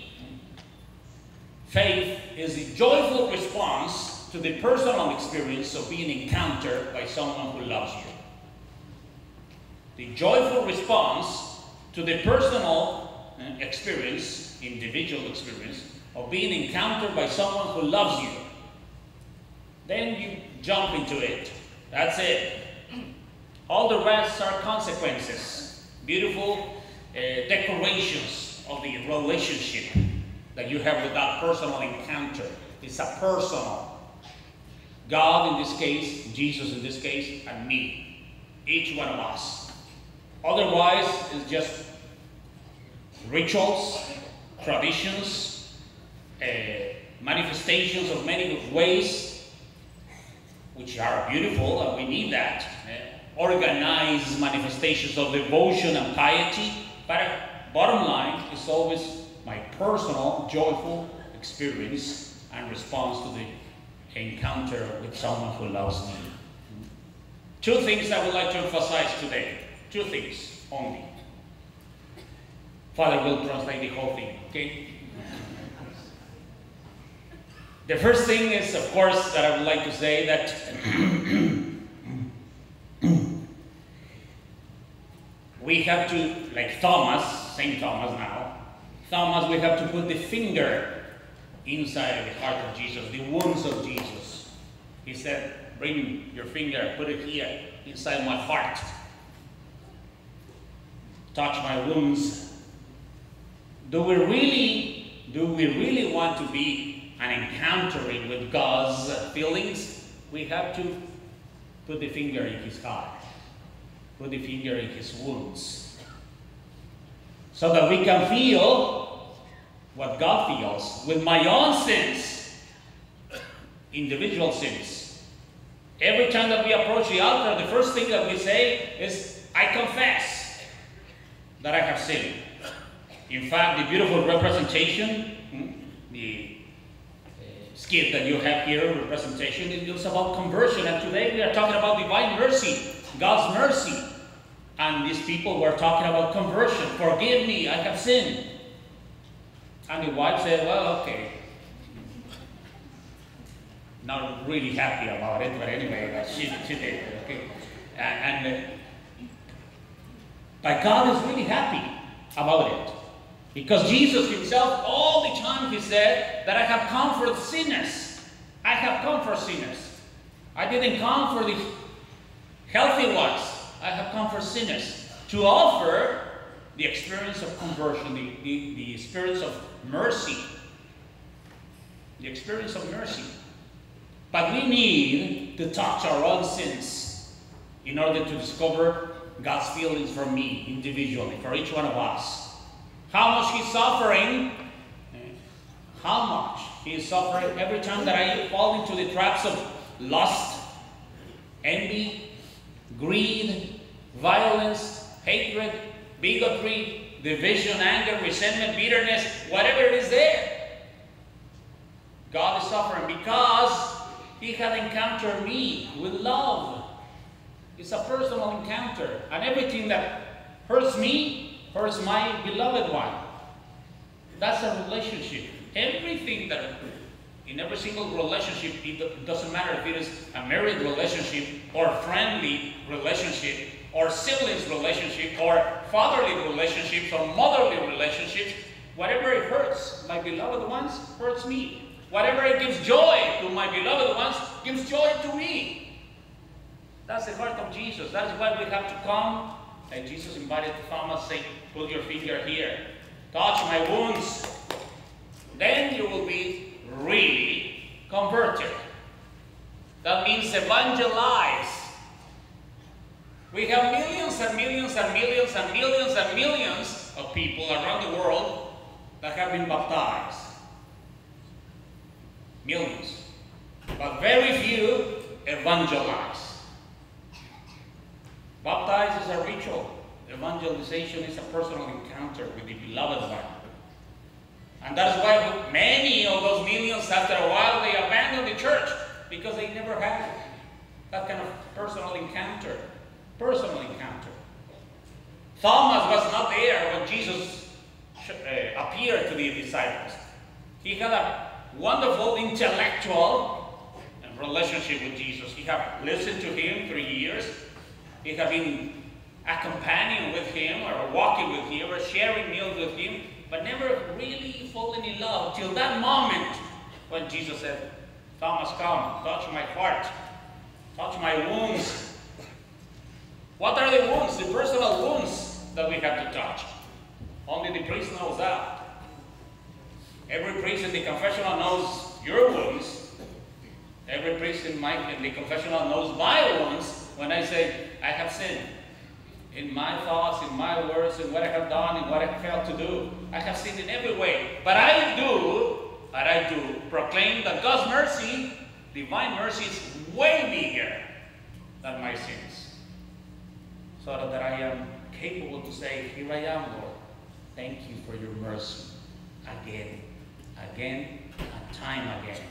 faith is the joyful response to the personal experience of being encountered by someone who loves you. The joyful response to the personal experience, individual experience, of being encountered by someone who loves you. Then you jump into it. That's it. All the rest are consequences. Beautiful decorations of the relationship that you have with that personal encounter. It's a personal. God in this case, Jesus in this case, and me. Each one of us. Otherwise, it's just rituals, traditions, manifestations of many ways, which are beautiful, and we need that. Organized manifestations of devotion and piety, but bottom line is always my personal, joyful experience and response to the encounter with someone who loves me. Two things I would like to emphasize today. Two things only. Father will translate the whole thing, okay? The first thing is, of course, that I would like to say that we have to, like Thomas, St. Thomas now, Thomas, we have to put the finger inside the heart of Jesus, the wounds of Jesus. He said, bring your finger, put it here, inside my heart. Touch my wounds. Do we really want to be an encountering with God's feelings? We have to put the finger in his heart. Put the finger in his wounds. So that we can feel what God feels with my own sins. Individual sins. Every time that we approach the altar, the first thing that we say is, I confess that I have sinned. In fact, the beautiful representation, the skit that you have here, representation, is about conversion. And today we are talking about divine mercy, God's mercy. And these people were talking about conversion. Forgive me, I have sinned. And the wife said, well, okay. Not really happy about it, but anyway, she did, okay. But God is really happy about it. Because Jesus himself, all the time he said that I have come for the sinners. I have come for sinners. I didn't come for the healthy ones. I have come for sinners. To offer the experience of conversion, the experience of mercy. The experience of mercy. But we need to touch our own sins in order to discover God's feelings for me individually, for each one of us. How much he's suffering, how much he is suffering every time that I fall into the traps of lust, envy, greed, violence, hatred, bigotry, division, anger, resentment, bitterness, whatever it is there. God is suffering because he had encountered me with love. It's a personal encounter. And everything that hurts me hurts my beloved one. That's a relationship. Everything that, in every single relationship, it doesn't matter if it is a married relationship or a friendly relationship or siblings relationship or fatherly relationships or motherly relationships, whatever it hurts my beloved ones hurts me. Whatever it gives joy to my beloved ones gives joy to me. That's the heart of Jesus. That is why we have to come. And Jesus invited Thomas, say, put your finger here. Touch my wounds. Then you will be really converted. That means evangelize. We have millions and millions and millions and millions and millions of people around the world that have been baptized. Millions. But very few evangelize. Baptize is a ritual. Evangelization is a personal encounter with the beloved one. And that's why many of those millions, after a while, they abandon the church because they never had that kind of personal encounter. Personal encounter. Thomas was not there when Jesus appeared to the disciples. He had a wonderful intellectual relationship with Jesus. He had listened to him 3 years. He had been a companion with him, or walking with him, or sharing meals with him, but never really fallen in love till that moment when Jesus said, Thomas, come, touch my heart, touch my wounds. What are the wounds? The personal wounds that we have to touch. Only the priest knows that. Every priest in the confessional knows your wounds. Every priest in the confessional knows my wounds when I say, I have sinned. In my thoughts, in my words, in what I have done, in what I have failed to do. I have sinned in every way. But I do proclaim that God's mercy, divine mercy, is way bigger than my sins. So that I am capable to say, here I am, Lord. Thank you for your mercy. Again, and time again.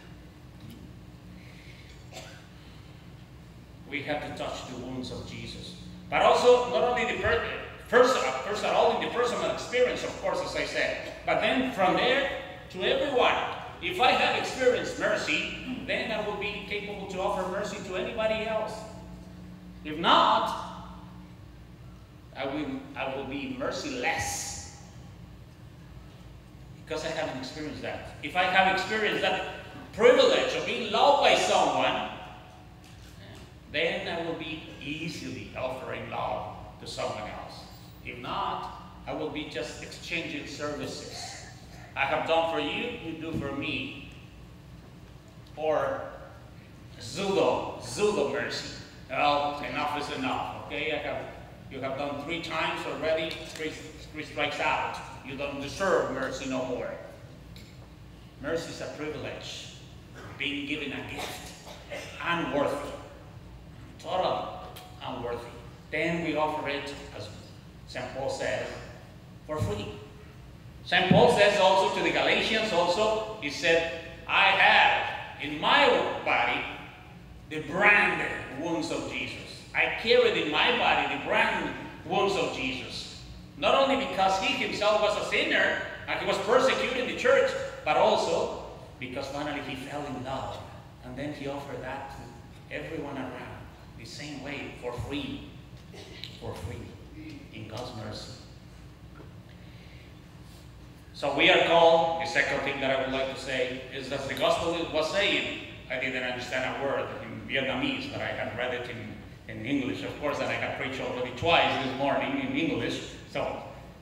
We have to touch the wounds of Jesus. But also, not only the personal experience, of course, as I said, but then from there to everyone. If I have experienced mercy, then I will be capable to offer mercy to anybody else. If not, I will be merciless. Because I haven't experienced that. If I have experienced that privilege of being loved by someone, then I will be easily offering love to someone else. If not, I will be just exchanging services. I have done for you, you do for me. Or pseudo mercy. Well, enough is enough, okay? You have done 3 times already, three strikes out. You don't deserve mercy no more. Mercy is a privilege, being given a gift, unworthy. Totally unworthy. Then we offer it, as St. Paul says, for free. St. Paul says also to the Galatians also, he said, I have in my body the brand wounds of Jesus. I carried in my body the brand wounds of Jesus. Not only because he himself was a sinner and he was persecuted in the church, but also because finally he fell in love. And then he offered that to everyone around. The same way, for free, in God's mercy. So we are called, the second thing that I would like to say is that the gospel was saying, I didn't understand a word in Vietnamese, but I had read it in English, of course, and I had preached already twice this morning in English, so,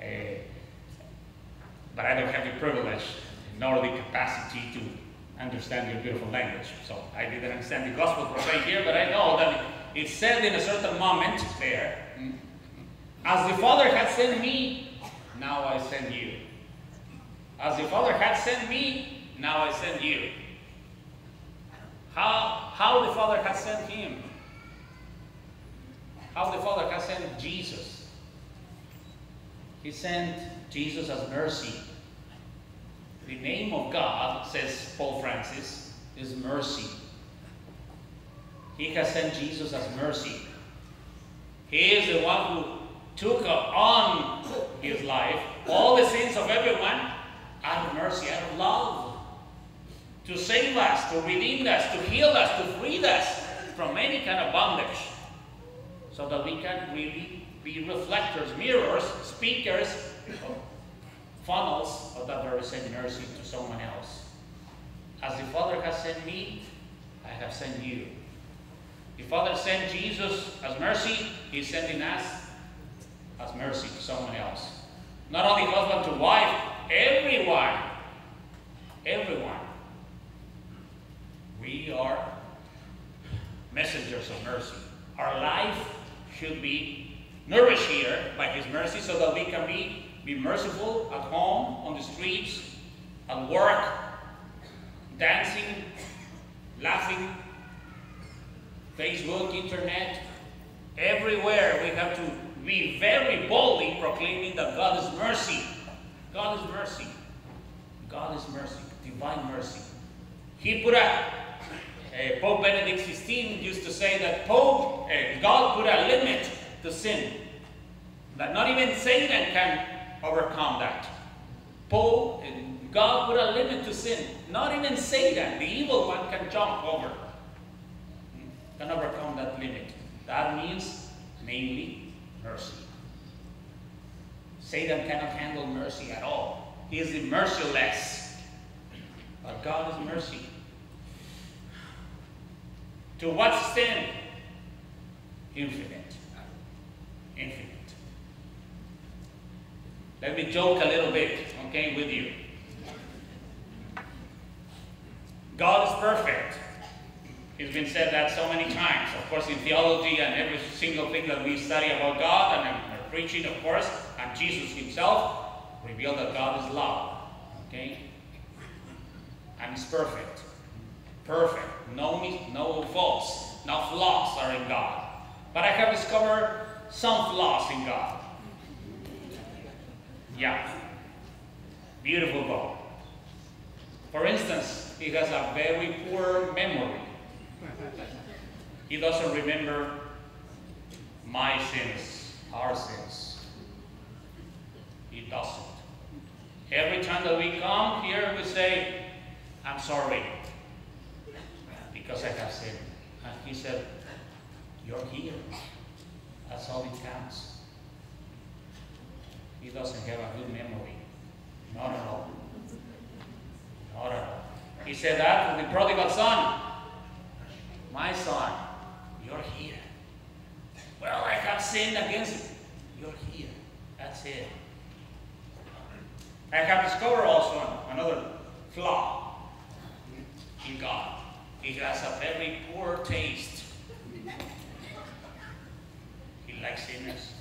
but I don't have the privilege nor the capacity to understand your beautiful language. So I didn't understand the gospel per se here, but I know that it said in a certain moment there, as the Father had sent me, now I send you. As the Father had sent me, now I send you. How the Father has sent him? how the Father has sent Jesus. He sent Jesus as mercy. The name of God, says Pope Francis, is mercy. He has sent Jesus as mercy. He is the one who took on his life all the sins of everyone out of mercy, out of love, to save us, to redeem us, to heal us, to free us from any kind of bondage, so that we can really be reflectors, mirrors, speakers, funnels of that very same mercy to someone else. As the Father has sent me, I have sent you. The Father sent Jesus as mercy, He's sending us as mercy to someone else. Not only husband to wife, everyone. Everyone. We are messengers of mercy. Our life should be nourished here by His mercy, so that we can be merciful at home, on the streets, at work, dancing, laughing, Facebook, internet, everywhere. We have to be very boldly proclaiming that God is mercy. God is mercy. God is mercy. Divine mercy. He put Pope Benedict XVI used to say that God put a limit to sin. That not even Satan can overcome that. God put a limit to sin. Not even Satan, the evil one, can jump over. Can overcome that limit. That means mainly mercy. Satan cannot handle mercy at all. He is the merciless. But God is mercy. To what extent? Infinite. Infinite. Let me joke a little bit, okay, with you. God is perfect. It's been said that so many times, of course, in theology and every single thing that we study about God and preaching, of course, and Jesus Himself revealed that God is love, okay? And He's perfect. Perfect. No faults, no flaws are in God. But I have discovered some flaws in God. Yeah. Beautiful God. For instance, He has a very poor memory. He doesn't remember my sins, our sins. He doesn't. Every time that we come here, we say, I'm sorry, because I have sinned. And He said, you're here. That's all it counts. He doesn't have a good memory. Not at all. Not at all. He said that to the prodigal son. My son, you're here. Well, I have sinned against you. You're here. That's it. I have discovered also another flaw in God. He has a very poor taste. He likes sinners.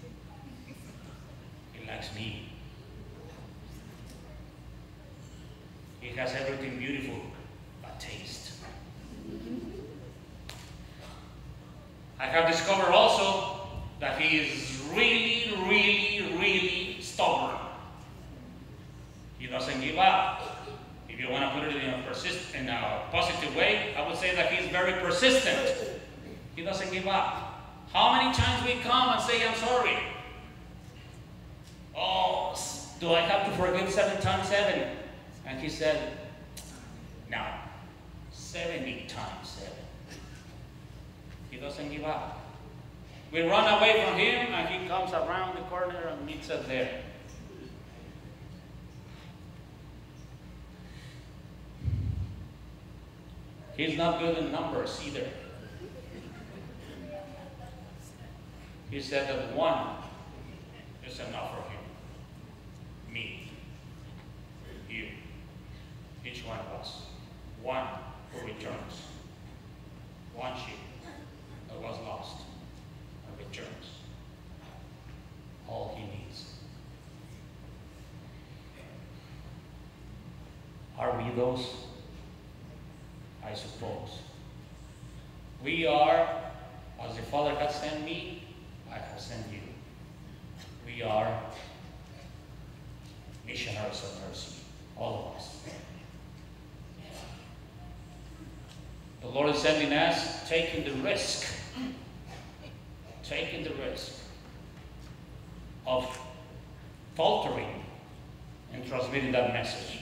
He likes me. He has everything beautiful but taste. I have discovered also that He is really, really, really stubborn. He doesn't give up. If you want to put it in a positive way, I would say that He's very persistent. He doesn't give up. How many times we come and say, I'm sorry? Oh, do I have to forgive 7 times 7? And He said, no, 70 times 7. He doesn't give up. We run away from Him and He comes around the corner and meets us there. He's not good in numbers either. He said that 1 is enough for Him. Me. You. Each one of us. 1 who returns. 1 sheep that was lost and returns. All He needs. Are we those? I suppose. We are As the Father has sent me, I have sent you. We are missionaries of mercy, all of us. The Lord is sending us, taking the risk of faltering and transmitting that message.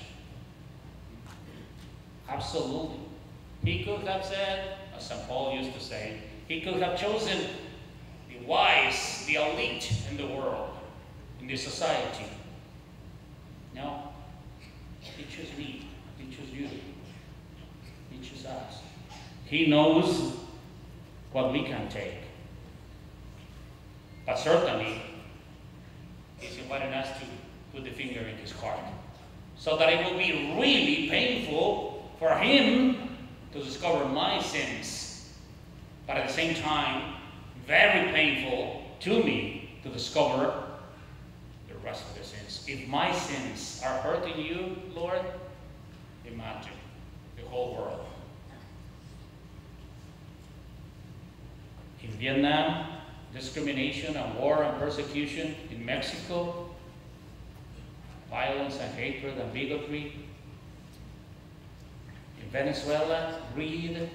Absolutely. He could have said, as St. Paul used to say, he could have chosen the wise, the elite in the world, in the society. No. He chose me. He chose you. He chose us. He knows what we can take. But certainly, he's inviting us to put the finger in his heart, so that it will be really painful for him to discover my sins, but at the same time, very painful to me to discover the rest of the sins. If my sins are hurting you, Lord, imagine the whole world. In Vietnam, discrimination and war and persecution. In Mexico, violence and hatred and bigotry. In Venezuela, greed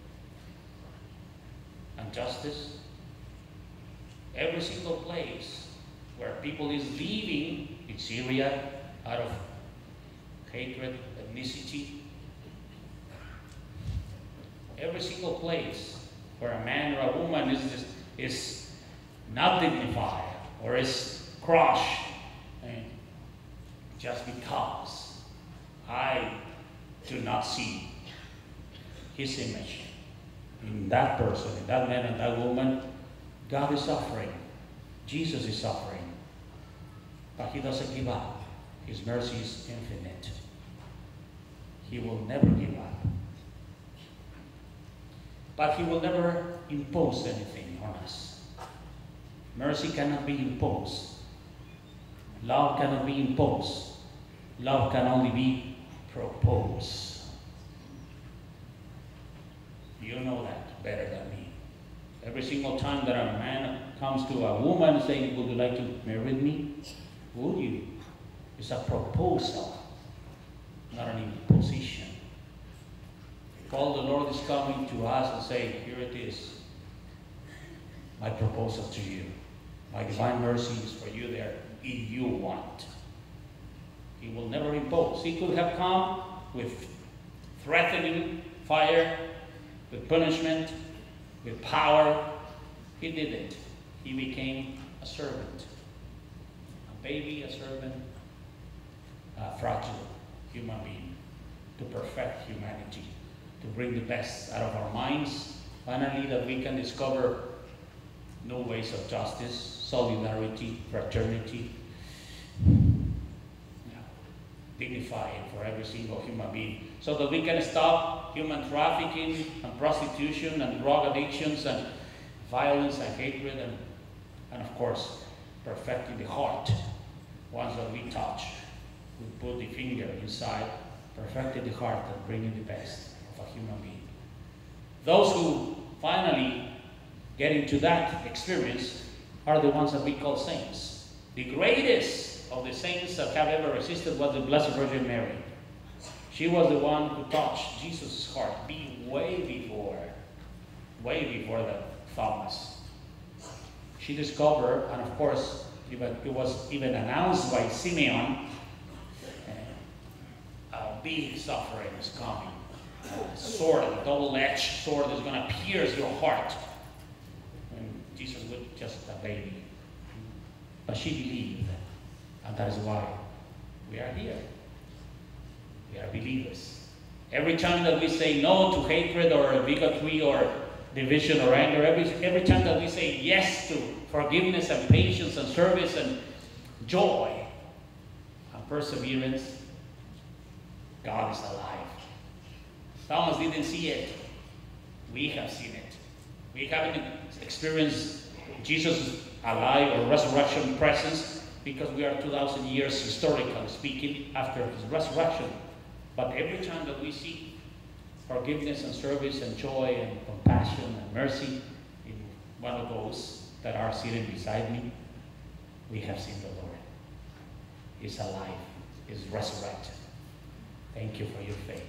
and justice. Every single place where people is leaving, in Syria, out of hatred, ethnicity. Every single place where a man or a woman is not dignified or is crushed just because I do not see his image in that person, in that man and that woman. God is suffering. Jesus is suffering. But he doesn't give up. His mercy is infinite. He will never give up. But he will never impose anything on us. Mercy cannot be imposed. Love cannot be imposed. Love can only be proposed. You know that better than me. Every single time that a man comes to a woman saying, would you like to marry me? Would you? It's a proposal, not an imposition. Paul, the Lord is coming to us and saying, here it is, my proposal to you. My divine mercy is for you there if you want. He will never impose. He could have come with threatening fire, with punishment, with power. He didn't. He became a servant. A baby, a servant, a fragile human being to perfect humanity, to bring the best out of our minds. Finally, that we can discover new ways of justice, solidarity, fraternity, dignifying for every single human being, so that we can stop human trafficking and prostitution and drug addictions and violence and hatred and of course, perfecting the heart. Once that we touch, we put the finger inside, perfecting the heart and bringing the best of a human being. Those who finally get into that experience are the ones that we call saints. The greatest of the saints that have ever existed was the Blessed Virgin Mary. She was the one who touched Jesus' heart way before the Thomas. She discovered, and of course, it was even announced by Simeon, a big suffering is coming. A sword, a double-edged sword is going to pierce your heart. And Jesus was just a baby. But she believed. And that is why we are here. We are believers. Every time that we say no to hatred or bigotry or division or anger, every time that we say yes to forgiveness and patience and service and joy and perseverance, God is alive. Thomas didn't see it. We have seen it. We haven't experienced Jesus' alive or resurrection presence because we are 2,000 years, historically speaking, after his resurrection. But every time that we see forgiveness and service and joy and compassion and mercy in one of those that are seated beside me, we have seen the Lord. He's alive. He's resurrected. Thank you for your faith.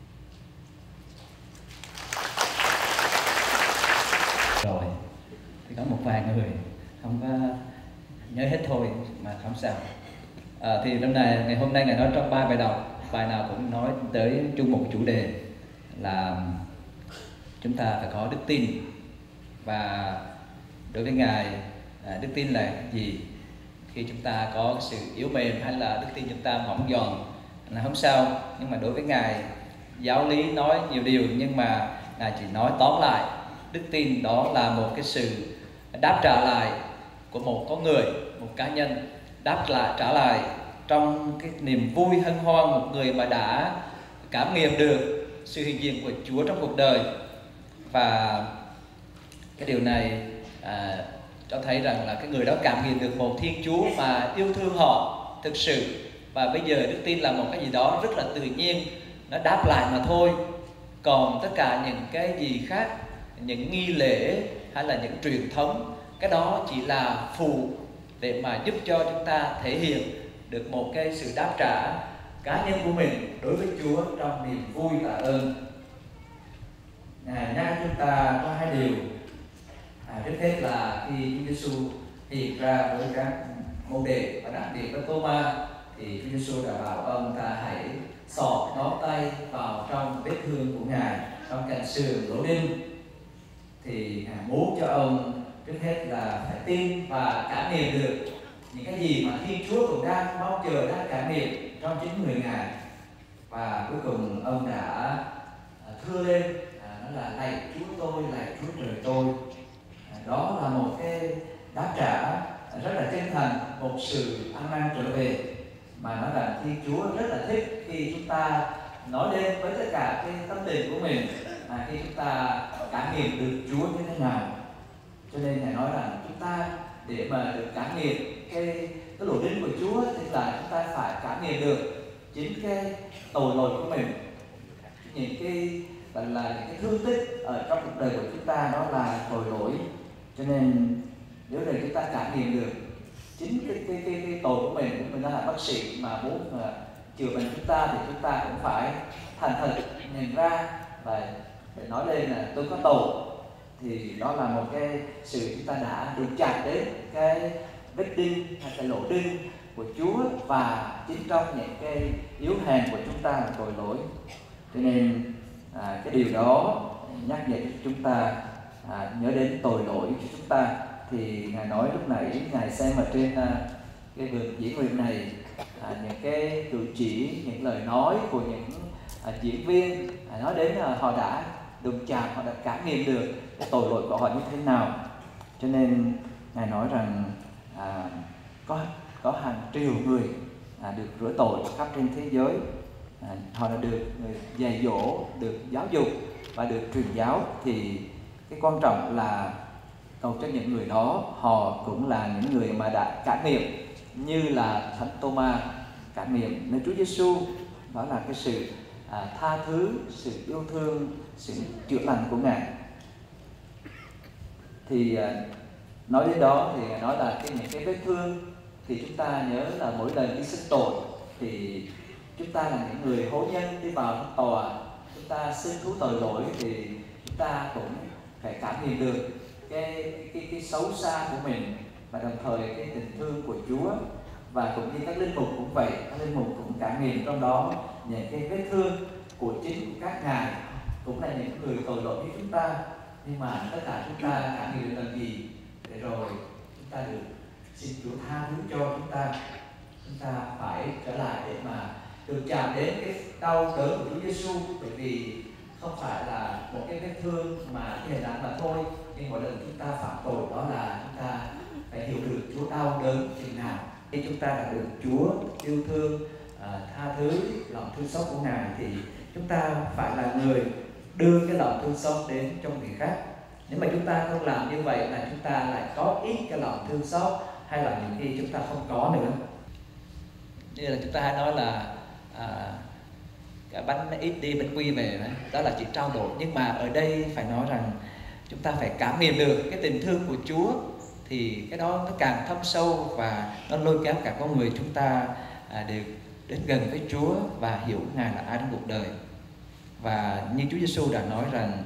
Rồi, thì có một vài người không có nhớ hết thôi mà không sao. Thì ngày hôm nay Ngài nói trong 3 bài đọc, bài nào cũng nói tới chung một chủ đề là chúng ta phải có đức tin. Và đối với Ngài, đức tin là gì? Khi chúng ta có sự yếu mềm hay là đức tin chúng ta mỏng giòn là không sao. Nhưng mà đối với Ngài, giáo lý nói nhiều điều nhưng mà Ngài chỉ nói tóm lại, đức tin đó là một cái sự đáp trả lại của một con người, một cá nhân, trả lại trong cái niềm vui hân hoan một người mà đã cảm nghiệm được sự hiện diện của Chúa trong cuộc đời. Và cái điều này cho thấy rằng là cái người đó cảm nghiệm được một Thiên Chúa mà yêu thương họ thực sự. Và bây giờ đức tin là một cái gì đó rất là tự nhiên, nó đáp lại mà thôi. Còn tất cả những cái gì khác, những nghi lễ hay là những truyền thống, cái đó chỉ là phụ để mà giúp cho chúng ta thể hiện được một cái sự đáp trả cá nhân của mình đối với Chúa trong niềm vui và ơn. Ngài nhắc chúng ta có 2 điều. Trước hết là khi Chúa Giêsu hiện ra với các môn đệ và đặc biệt với Tô-ma, thì Chúa Giêsu đã bảo ông ta hãy xỏ ngón tay vào trong vết thương của Ngài, trong cạnh sườn lỗ đinh. Thì Ngài muốn cho ông trước hết là phải tin và cảm nghiệm được những cái gì mà Thiên Chúa cũng đang mong chờ, đang cảm nghiệm trong chính người Ngài. Và cuối cùng ông đã thưa lên, nó là lạy Chúa tôi, lạy Chúa trời tôi. Đó là một cái đáp trả rất là chân thành, một sự ăn năn trở về mà nó là Thiên Chúa rất là thích khi chúng ta nói lên với tất cả cái tâm tình của mình, khi chúng ta cảm nghiệm được Chúa như thế nào. Cho nên Ngài nói rằng chúng ta để mà được cảm nghiệm cái lộ trình của Chúa thì là chúng ta phải cảm nghiệm được chính cái tội lỗi của mình, những cái gọi là những cái thương tích ở trong cuộc đời của chúng ta, đó là tội lỗi. Cho nên nếu để chúng ta cảm nghiệm được chính cái tội của mình đã là bác sĩ mà muốn chữa bệnh chúng ta, thì chúng ta cũng phải thành thật nhận ra và để nói lên là tôi có tội. Thì đó là một cái sự chúng ta đã được chạm đến cái vết đinh hay cái lỗ đinh của Chúa, và chính trong những cái yếu hèn của chúng ta là tội lỗi. Cho nên cái điều đó nhắc nhở chúng ta nhớ đến tội lỗi của chúng ta. Thì Ngài nói lúc nãy, Ngài xem ở trên cái vườn diễn nguyện này, những cái cử chỉ, những lời nói của những diễn viên nói đến họ đã đụng chạm, họ đã cảm nghiệm được cái tội lỗi của họ như thế nào. Cho nên Ngài nói rằng có hàng triệu người được rửa tội khắp trên thế giới. Họ đã được dạy dỗ, được giáo dục và được truyền giáo. Thì cái quan trọng là cầu cho những người đó, họ cũng là những người mà đã cảm nghiệm như là Thánh Tô-ma cảm nghiệm nơi Chúa Giêsu, đó là cái sự tha thứ, sự yêu thương, sự chữa lành của Ngài. Thì nói đến đó thì nói là những cái vết thương, thì chúng ta nhớ là mỗi lần đi xưng tội thì chúng ta là những người hối nhân đi vào tòa, chúng ta xưng thú tội lỗi, thì chúng ta cũng phải cảm nghiệm được cái xấu xa của mình, và đồng thời cái tình thương của Chúa. Và cũng như các linh mục cũng vậy, các linh mục cũng cảm nghiệm trong đó những cái vết thương của chính các ngài, cũng là những người tội lỗi như chúng ta. Nhưng mà tất cả chúng ta cảm nghiệm được làm gì để rồi chúng ta được xin Chúa tha thứ cho chúng ta phải trở lại để mà được chạm đến cái đau đớn của Chúa Giêsu. Bởi vì không phải là một cái vết thương mà cái hình ảnh mà thôi, nhưng mỗi lần chúng ta phạm tội đó là chúng ta phải hiểu được Chúa đau đớn chừng nào. Khi chúng ta đã được Chúa yêu thương, tha thứ, lòng thương xót của Ngài, thì chúng ta phải là người đưa cái lòng thương xót đến cho người khác. Nếu mà chúng ta không làm như vậy là chúng ta lại có ít cái lòng thương xót, hay là những khi chúng ta không có nữa. Như là chúng ta hay nói là cái bánh ít đi bánh quy về, đó là chỉ trao đổi. Nhưng mà ở đây phải nói rằng chúng ta phải cảm nghiệm được cái tình thương của Chúa, thì cái đó nó càng thâm sâu và nó lôi kéo cả con người chúng ta đều đến gần với Chúa và hiểu Ngài là ai trong cuộc đời. Và như Chúa Giêsu đã nói rằng,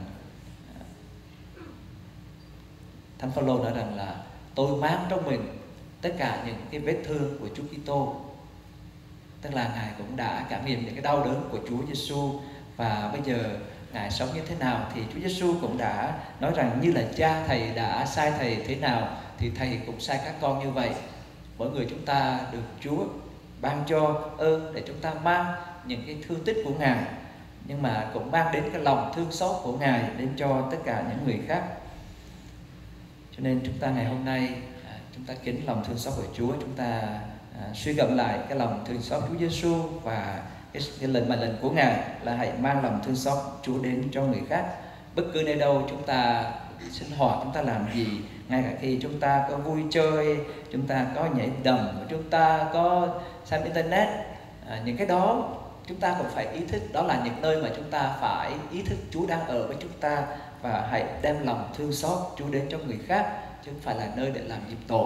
Thánh Phaolô nói rằng là tôi mang trong mình tất cả những cái vết thương của Chúa Kitô. Tức là Ngài cũng đã cảm nghiệm những cái đau đớn của Chúa Giêsu, và bây giờ Ngài sống như thế nào thì Chúa Giêsu cũng đã nói rằng như là cha Thầy đã sai Thầy thế nào thì Thầy cũng sai các con như vậy. Mỗi người chúng ta được Chúa ban cho ơn để chúng ta mang những cái thương tích của Ngài, nhưng mà cũng mang đến cái lòng thương xót của Ngài đến cho tất cả những người khác. Cho nên chúng ta ngày hôm nay chúng ta kính lòng thương xót của Chúa, chúng ta suy gẫm lại cái lòng thương xót Chúa Giêsu và cái mệnh lệnh của Ngài là hãy mang lòng thương xót Chúa đến cho người khác. Bất cứ nơi đâu chúng ta sinh hoạt, chúng ta làm gì, ngay cả khi chúng ta có vui chơi, chúng ta có nhảy đầm, chúng ta có xem internet, những cái đó chúng ta cũng phải ý thức đó là những nơi mà chúng ta phải ý thức Chúa đang ở với chúng ta, và hãy đem lòng thương xót Chúa đến cho người khác, chứ không phải là nơi để làm dịp tội.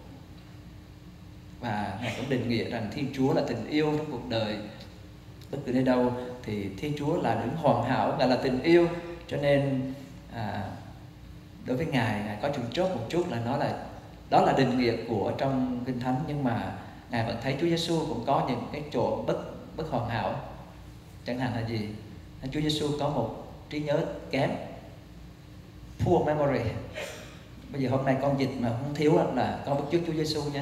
Và Ngài cũng định nghĩa rằng Thiên Chúa là tình yêu trong cuộc đời. Bất cứ nơi đâu thì Thiên Chúa là đấng hoàn hảo, Ngài là tình yêu. Cho nên đối với Ngài có chùm chốt một chút là đó là định nghĩa của trong Kinh Thánh, nhưng mà Ngài vẫn thấy Chúa Giêsu cũng có những cái chỗ bất hoàn hảo. Chẳng hạn là gì? Chúa Giêsu có một trí nhớ kém, poor memory. Bây giờ hôm nay con dịch mà không thiếu là con bắt chước Chúa Giêsu nha.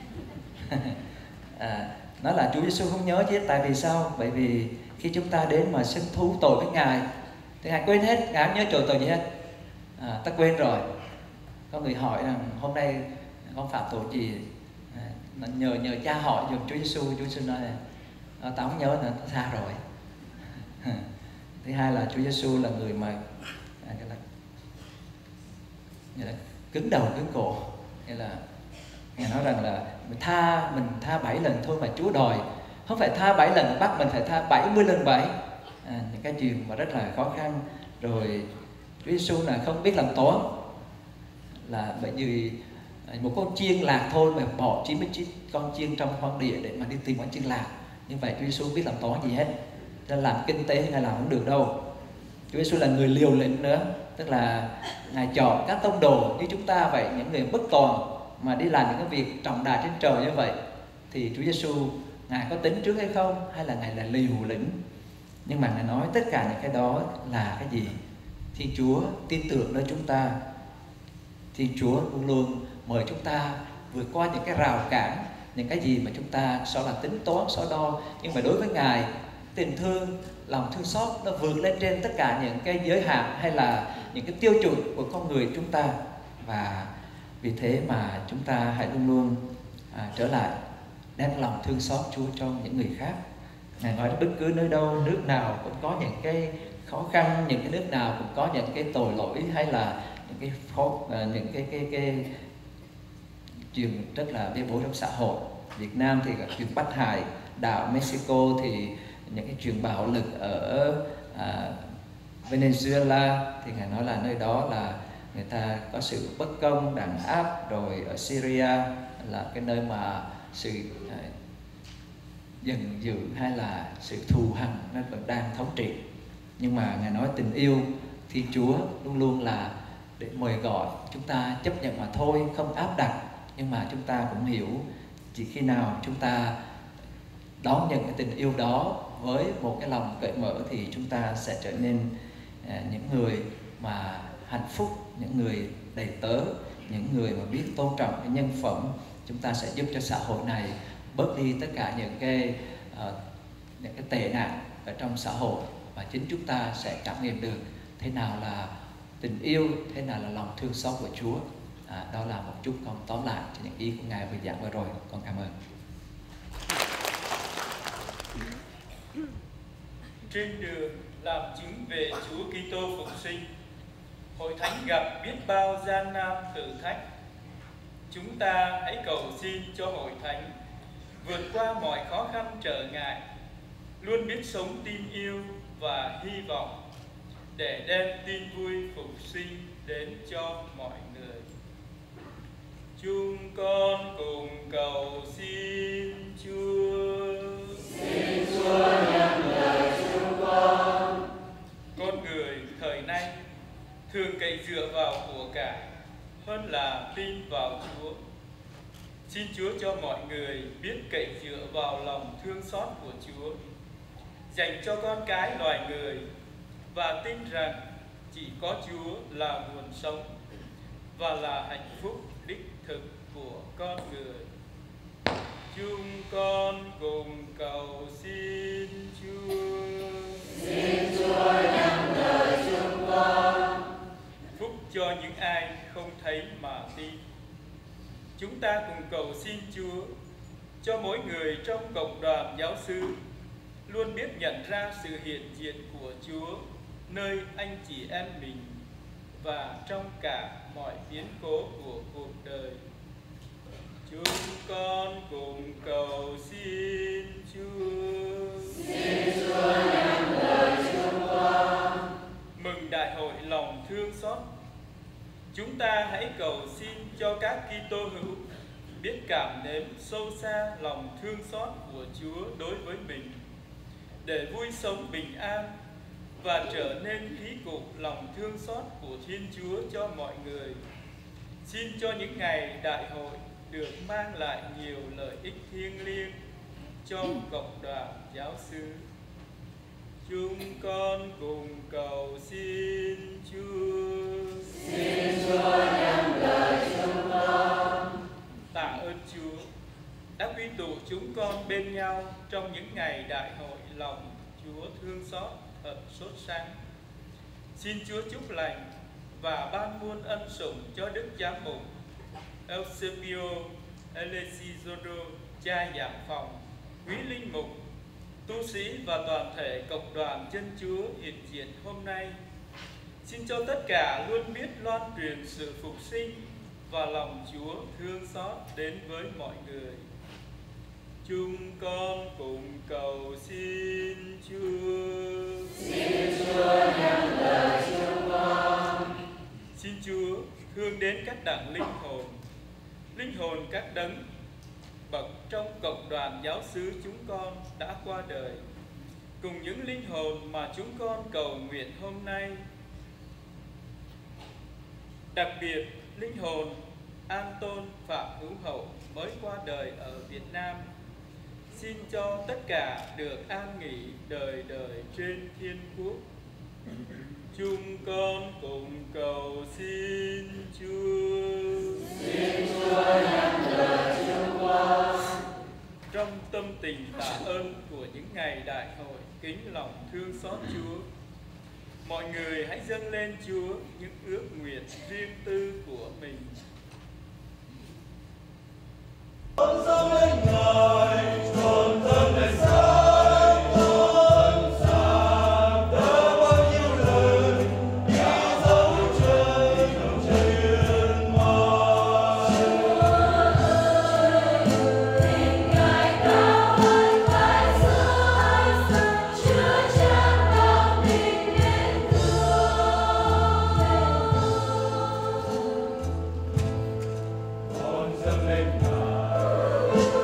Nói là Chúa Giêsu không nhớ chứ, tại vì sao? Bởi vì khi chúng ta đến mà xưng thú tội với Ngài thì Ngài quên hết, Ngài không nhớ tội gì hết. Ta quên rồi. Có người hỏi rằng hôm nay con phạm tội gì, nhờ cha hỏi dùm Chúa Giêsu. Chúa Giêsu nói là tao không nhớ nữa, tao xa rồi. Thứ hai là Chúa Giêsu là người mà cứng đầu cứng cổ, nghĩa là Ngài nói rằng là mình tha 7 lần thôi mà Chúa đòi không phải tha 7 lần, bắt mình phải tha 70 lần 7. Những cái chuyện mà rất là khó khăn. Rồi Chúa Giêsu là không biết làm toán, là bởi vì một con chiên lạc thôi mà bỏ 99 con chiên trong hoang địa để mà đi tìm con chiên lạc. Như vậy Chúa Giêsu không biết làm toán gì hết, nên làm kinh tế Ngài làm không được đâu. Chúa Giêsu là người liều lĩnh nữa, tức là Ngài chọn các tông đồ như chúng ta vậy, những người bất toàn mà đi làm những cái việc trọng đại trên trời như vậy. Thì Chúa Giêsu Ngài có tính trước hay không, hay là Ngài là liều lĩnh? Nhưng mà Ngài nói tất cả những cái đó là cái gì? Thiên Chúa tin tưởng nơi chúng ta. Thiên Chúa luôn luôn mời chúng ta vượt qua những cái rào cản, những cái gì mà chúng ta so là tính toán, so đo. Nhưng mà đối với Ngài, tình thương, lòng thương xót nó vượt lên trên tất cả những cái giới hạn hay là những cái tiêu chuẩn của con người chúng ta. Và vì thế mà chúng ta hãy luôn luôn trở lại đem lòng thương xót Chúa cho những người khác. Ngài nói bất cứ nơi đâu, nước nào cũng có những cái khó khăn, những cái nước nào cũng có những cái tội lỗi hay là những cái chuyện rất là bê bối trong xã hội. Việt Nam thì chuyện bắt hại, đảo Mexico thì những cái chuyện bạo lực ở Venezuela thì Ngài nói là nơi đó là người ta có sự bất công, đàn áp. Rồi ở Syria là cái nơi mà sự giận dữ hay là sự thù hằn nó vẫn đang thống trị. Nhưng mà Ngài nói tình yêu Thiên Chúa luôn luôn là để mời gọi chúng ta chấp nhận mà thôi, không áp đặt. Nhưng mà chúng ta cũng hiểu chỉ khi nào chúng ta đón nhận cái tình yêu đó với một cái lòng cởi mở thì chúng ta sẽ trở nên những người mà hạnh phúc, những người đầy tớ, những người mà biết tôn trọng cái nhân phẩm. Chúng ta sẽ giúp cho xã hội này bớt đi tất cả những cái tệ nạn ở trong xã hội, và chính chúng ta sẽ cảm nghiệm được thế nào là tình yêu, thế nào là lòng thương xót của Chúa. Đó là một chút con tóm lại cho những ý của Ngài vừa giảng vừa rồi. Con cảm ơn. Trên đường làm chứng về Chúa Kitô phục sinh, Hội Thánh gặp biết bao gian nan thử thách. Chúng ta hãy cầu xin cho Hội Thánh vượt qua mọi khó khăn trở ngại, luôn biết sống tin yêu và hy vọng, để đem tin vui phục sinh đến cho mọi người. Chúng con cùng cầu xin Chúa. Xin Chúa nhận lời chúng con. Con người thời nay thường cậy dựa vào của cải hơn là tin vào Chúa. Xin Chúa cho mọi người biết cậy dựa vào lòng thương xót của Chúa dành cho con cái loài người, và tin rằng chỉ có Chúa là nguồn sống và là hạnh phúc đích thực của con người. Chúng con cùng cầu xin Chúa. Xin Chúa nhận lời chúng con. Phúc cho những ai không thấy mà tin. Chúng ta cùng cầu xin Chúa cho mỗi người trong cộng đoàn giáo xứ luôn biết nhận ra sự hiện diện của Chúa nơi anh chị em mình và trong cả mọi biến cố của cuộc đời. Chúng con cùng cầu xin Chúa. Xin Chúa nhận lời chúng con. Mừng đại hội lòng thương xót. Chúng ta hãy cầu xin cho các Kitô hữu biết cảm nếm sâu xa lòng thương xót của Chúa đối với mình, để vui sống bình an và trở nên khí cụ lòng thương xót của Thiên Chúa cho mọi người. Xin cho những ngày đại hội được mang lại nhiều lợi ích thiêng liêng cho cộng đoàn giáo xứ. Chúng con cùng cầu xin Chúa. Xin Chúa nhận lời chúng con. Tạ ơn Chúa đã quy tụ chúng con bên nhau trong những ngày đại hội lòng Chúa thương xót thật sốt sắng. Xin Chúa chúc lành và ban muôn ân sủng cho Đức Giám mục Eusebio Elesizodo, cha giảng phòng, quý linh mục, tu sĩ và toàn thể cộng đoàn chân Chúa hiện diện hôm nay. Xin cho tất cả luôn biết loan truyền sự phục sinh và lòng Chúa thương xót đến với mọi người. Chúng con cùng cầu xin Chúa. Xin Chúa nhận lời chúng con. Xin Chúa thương đến các đặng linh hồn các đấng bậc trong cộng đoàn giáo xứ chúng con đã qua đời, cùng những linh hồn mà chúng con cầu nguyện hôm nay. Đặc biệt linh hồn An Tôn Phạm Hữu Hậu mới qua đời ở Việt Nam. Xin cho tất cả được an nghỉ đời đời trên thiên quốc. Chúng con cùng cầu xin Chúa. Xin Chúa nhận lời chúng con. Trong tâm tình tạ ơn của những ngày đại hội kính lòng thương xót Chúa, mọi người hãy dâng lên Chúa những ước nguyện riêng tư của mình. Con dâng lên Ngài, trọn tâm để sáng con sáng đã bao nhiêu lần đi dấu chân trên mây. Chúa ơi, tình Ngài cao hơn phải giữa Chúa tràn lòng tình mến thương. Con dâng lên Ngài.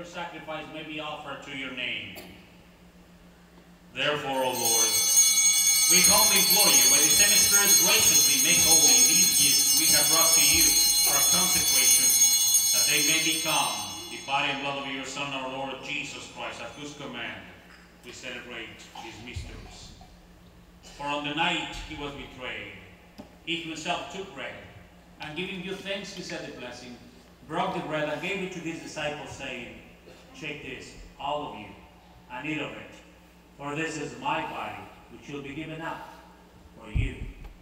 pure sacrifice may be offered to your name. Therefore, O Lord, we humbly implore you, by the same Spirit, graciously make holy these gifts we have brought to you for consecration, that they may become the body and blood of your Son, our Lord Jesus Christ, at whose command we celebrate these mysteries. For on the night he was betrayed, he himself took bread, and giving you thanks, he said the blessing, broke the bread, and gave it to his disciples, saying, "Take this, all of you, and eat of it, for this is my body, which will be given up for you."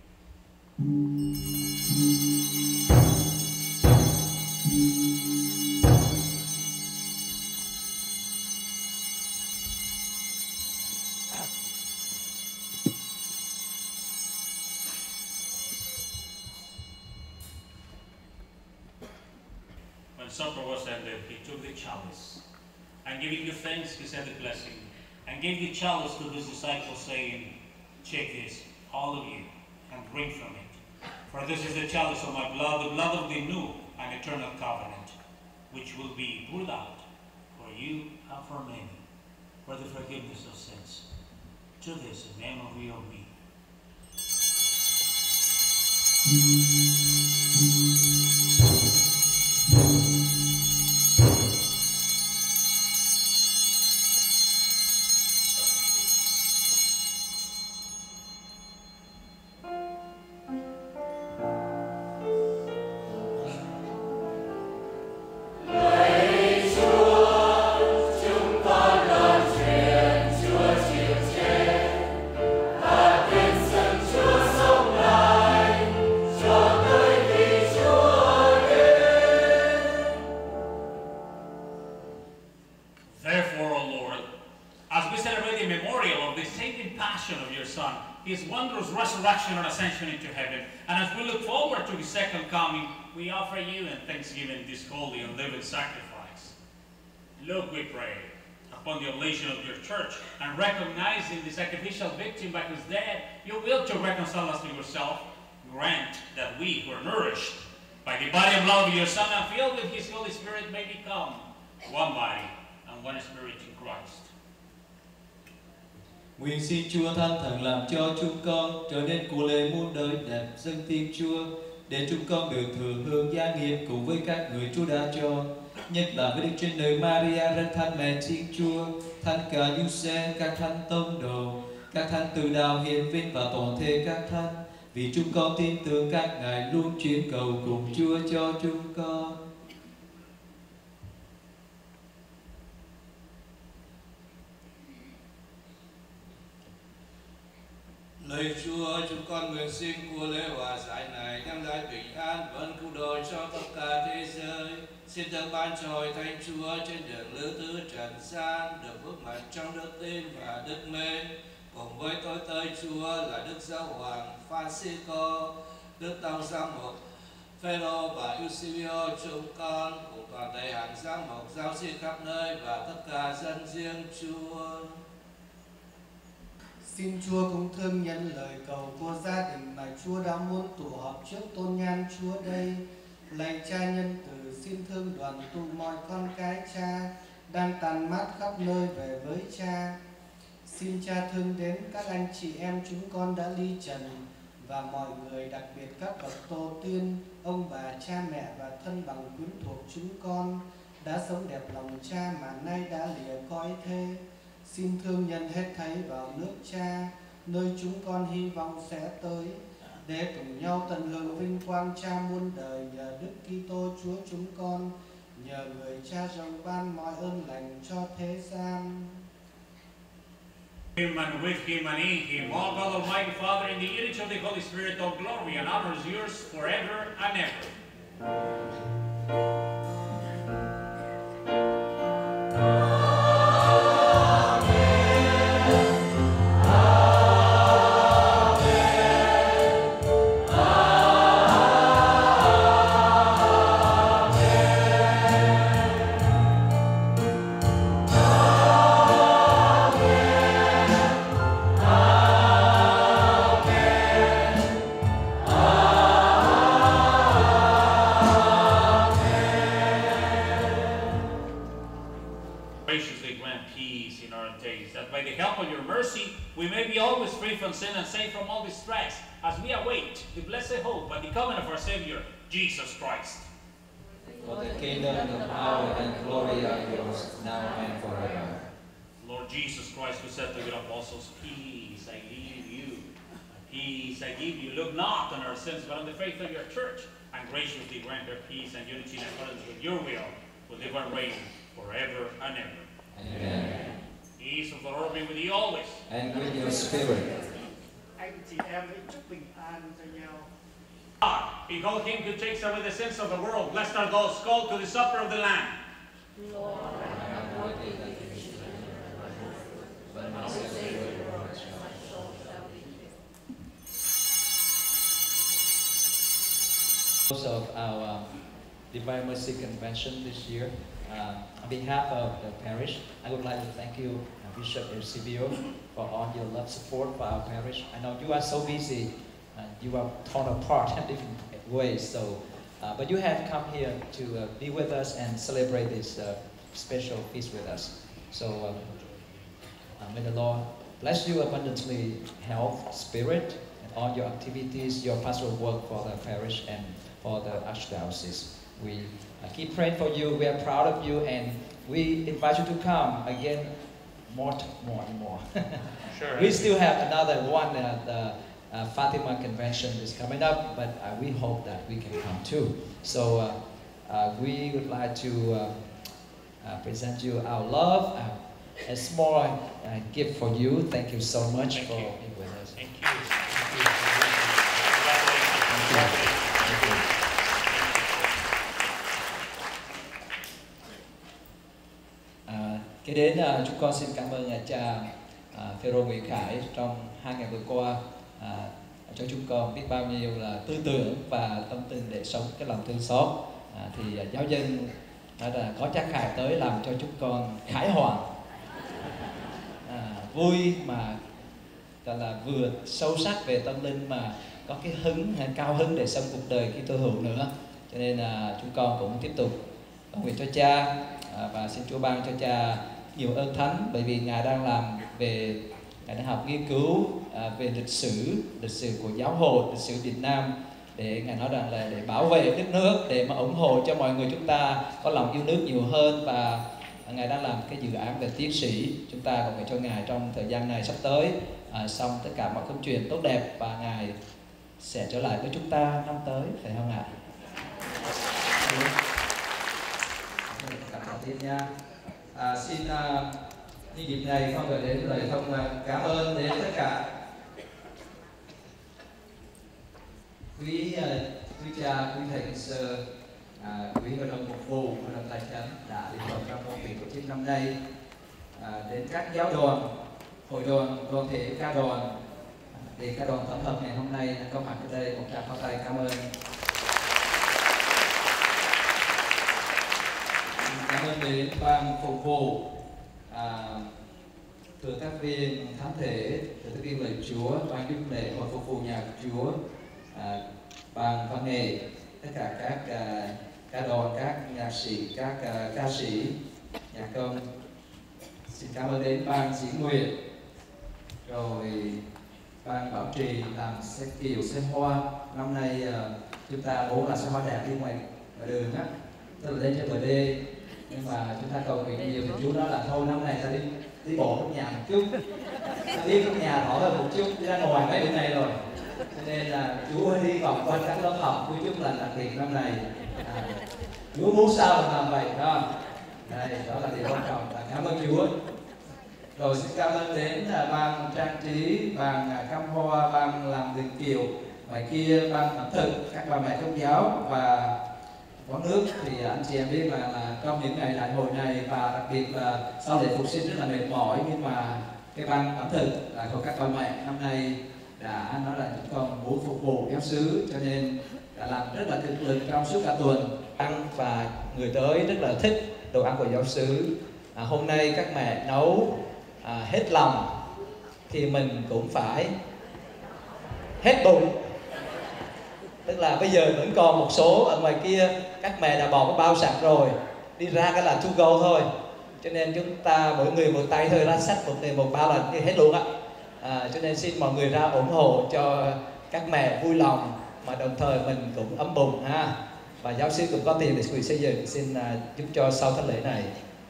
When supper was ended, he took the chalice, and giving you thanks, he said the blessing, and gave the chalice to his disciples, saying, "Take this, all of you, and drink from it. For this is the chalice of my blood, the blood of the new and eternal covenant, which will be poured out for you and for many, for the forgiveness of sins. To this in memory of me." Therefore, O Lord, as we celebrate the memorial of the saving passion of your Son, his wondrous resurrection and ascension into heaven, and as we look forward to his second coming, we offer you in thanksgiving this holy and living sacrifice. Look, we pray, upon the oblation of your church, and recognizing the sacrificial victim by whose death you will to reconcile us to yourself, grant that we who are nourished by the body and blood of your Son and filled with his Holy Spirit may become one body and one spirit in Christ. Nguyện xin Chúa Thánh Thần làm cho chúng con trở nên của lễ muôn đời đẹp dâng Thiên Chúa, để chúng con được thừa hưởng gia nghiệp cùng với các người Chúa đã cho, nhất là với Đức Trinh Nữ Maria rất thánh mẹ Thiên Chúa, Thánh Cả Giuse, các thánh tông đồ, các thánh từ đạo hiển vinh và toàn thể các thánh. Vì chúng con tin tưởng các ngài luôn chuyên cầu cùng Chúa cho chúng con. Lạy Chúa, chúng con nguyện xin của lễ hòa giải này đem lại bình an vẫn cứu độ cho tất cả thế giới. Xin được ban cho Hội Thánh Chúa trên đường lưu tư trần gian được vững mạnh trong đức tin và đức mến, cùng với tôi tới Chúa là Đức Giáo Hoàng Francisco, Đức Tông Giám mục Phêrô và Eusebio chúng con, cùng toàn thể hàng giám mục giáo sĩ khắp nơi và tất cả dân riêng Chúa. Xin Chúa cũng thương nhận lời cầu của gia đình mà Chúa đã muốn tụ họp trước tôn nhan Chúa đây. Lạy Cha nhân từ, xin thương đoàn tụ mọi con cái Cha đang tàn mát khắp nơi về với Cha. Xin Cha thương đến các anh chị em chúng con đã ly trần và mọi người, đặc biệt các bậc tổ tiên, ông bà, cha mẹ và thân bằng quyến thuộc chúng con đã sống đẹp lòng Cha mà nay đã lìa cõi thế. Xin thương nhân hết thảy vào nước Cha, nơi chúng con hy vọng sẽ tới, để cùng nhau tận hưởng vinh quang Cha muôn đời nhờ Đức Kitô Chúa chúng con, nhờ người Cha rộng ban mọi ơn lành cho thế gian. Him and with him and in him, all God Almighty Father, in the unity of the Holy Spirit, all glory and honor is yours forever and ever. Amen. peace in our days, that by the help of your mercy, we may be always free from sin and safe from all distress, as we await the blessed hope and the coming of our Savior, Jesus Christ. For the kingdom, the power, and glory are yours, now and forever. Lord Jesus Christ, who said to your apostles, peace I leave you, peace I give you. Look not on our sins, but on the faith of your church, and graciously grant her peace and unity in accordance with your will, who live and reign forever and ever. Amen. Peace of the Lord be with you always. And with your spirit. Anh chị em hãy chúc bình an cho nhau. God, behold him who takes away the sins of the world. Blessed are those called to the supper of the Lamb. Lord, I am worthy that you should enter my home, but my Savior, Lord, my soul shall be filled. Close of our Divine Mercy Convention this year. On behalf of the parish, I would like to thank you, Bishop Eusebio, for all your love support for our parish. I know you are so busy, you are torn apart in different ways, so but you have come here to be with us and celebrate this special feast with us. So may the Lord bless you abundantly, health, spirit, and all your activities, your pastoral work for the parish and for the Archdiocese. We keep praying for you. We are proud of you, and we invite you to come again more and more. Sure. We still have another one. The Fatima Convention is coming up, but we hope that we can come too. So we would like to present you our love, a small gift for you. Thank you so much for being with us. Thank you. Kế đến chúng con xin cảm ơn cha Phêrô Nguyễn Khải trong 2 ngày vừa qua cho chúng con biết bao nhiêu là tư tưởng và tâm tình để sống cái lòng thương xót. Thì giáo dân nói là có cha Khải tới làm cho chúng con khải hoàn, vui mà là vừa sâu sắc về tâm linh mà có cái hứng cao hứng để sống cuộc đời Kitô hữu nữa. Cho nên là chúng con cũng tiếp tục cầu nguyện cho cha và xin Chúa ban cho cha nhiều ơn thánh, bởi vì ngài đang làm về, ngài đang học nghiên cứu về lịch sử của giáo hội, lịch sử Việt Nam, để ngài nói rằng là để bảo vệ đất nước, để mà ủng hộ cho mọi người chúng ta có lòng yêu nước nhiều hơn, và ngài đang làm cái dự án về tiến sĩ. Chúng ta cầu nguyện cho ngài trong thời gian này sắp tới xong tất cả mọi công chuyện tốt đẹp và ngài sẽ trở lại với chúng ta năm tới, phải không ạ? Cảm ơn tiếp nha. Xin nhân dịp này con gửi đến lời thông cảm ơn đến tất cả quý cha, quý thầy sư, quý hội đồng mục vụ, hội đồng tài chánh đã đi vào trong công việc của chiếc năm nay, đến các giáo đoàn, hội đoàn, đoàn thể ca đoàn, để ca đoàn tổng hợp ngày hôm nay có mặt ở đây. Một tràng pháo tay cảm ơn. Cảm ơn đến ban phục vụ, thừa tác viên thánh thể, thừa tác viên lời Chúa, ban giúp lễ, hội phục vụ nhà Chúa, ban văn nghệ, tất cả các ca đoàn, các nhạc sĩ, các ca sĩ, nhạc công. Xin cảm ơn đến ban diễn nguyện, rồi ban bảo trì làm xe kiều, xe hoa. Năm nay chúng ta muốn là xe hoa đẹp đi ngoài đường á, tức là lên trên bờ đê, nhưng mà chúng ta cầu nguyện nhiều thì Chúa nói là thôi năm này ta đi bộ trong nhà một chút, ta đi trong nhà rõ hơn một chút, đi ra ngoài mấy bữa nay rồi, cho nên là Chúa đi vòng quanh các lớp học của chúng là đặc biệt năm này. Chúa muốn sao mình làm vậy đó. Đây, đó là điều quan trọng. Cảm ơn Chúa. Rồi xin cảm ơn đến ban trang trí, ban cắm hoa, ban làm đường kiều, ngoài kia ban ẩm thực, các bà mẹ công giáo và quán nước. Thì anh chị em biết là trong những ngày đại hội này và đặc biệt là sau lễ phục sinh rất là mệt mỏi, nhưng mà cái ban ẩm thực là của các bà mẹ năm nay đã nói là chúng con muốn phục vụ giáo xứ, cho nên đã làm rất là cực lực trong suốt cả tuần ăn, và người tới rất là thích đồ ăn của giáo xứ. Hôm nay các mẹ nấu hết lòng thì mình cũng phải hết bụng. Tức là bây giờ vẫn còn một số ở ngoài kia các mẹ đã bỏ cái bao sẵn rồi, đi ra cái là to go thôi, cho nên chúng ta mỗi người một tay thôi, ra sách một người một ba lần thì hết luôn á. Cho nên xin mọi người ra ủng hộ cho các mẹ vui lòng, mà đồng thời mình cũng ấm bụng ha. Và giáo sư cũng có tiền để quỹ xây dựng, xin giúp cho sau thánh lễ này.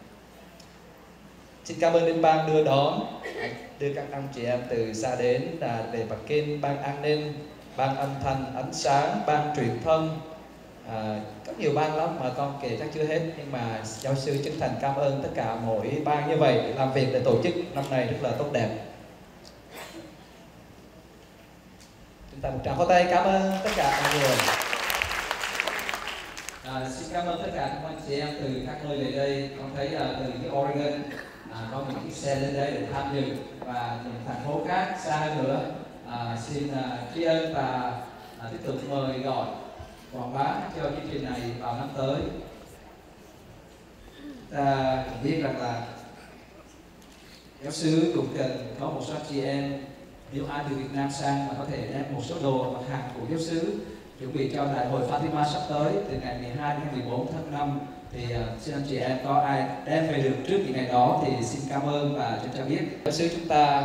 Xin cảm ơn Liên bang đưa đón, đưa các anh chị em từ xa đến về Bắc Kinh, ban an ninh, ban âm thanh ánh sáng, ban truyền thông, có nhiều ban lắm mà con kể chắc chưa hết, nhưng mà giáo sư chân thành cảm ơn tất cả mỗi ban như vậy để làm việc để tổ chức năm nay rất là tốt đẹp. Chúng ta một tràng pháo tay cảm ơn tất cả mọi người. Xin cảm ơn tất cả các anh chị em từ các nơi về đây. Con thấy là từ cái Oregon có một chiếc xe lên đây để tham dự, và những thành phố khác xa hơn nữa. Xin tri ân và tiếp tục mời gọi quảng bá cho chương trình này vào năm tới. Ta biết rằng là giáo sứ cũng cần có một số chị em, nếu ai từ Việt Nam sang mà có thể đem một số đồ mặt hàng của giáo sứ chuẩn bị cho đại hội Fatima sắp tới từ ngày 12 đến 14 tháng 5, thì xin anh chị em có ai đem về được trước những ngày đó thì xin cảm ơn và cho biết. Giáo sứ chúng ta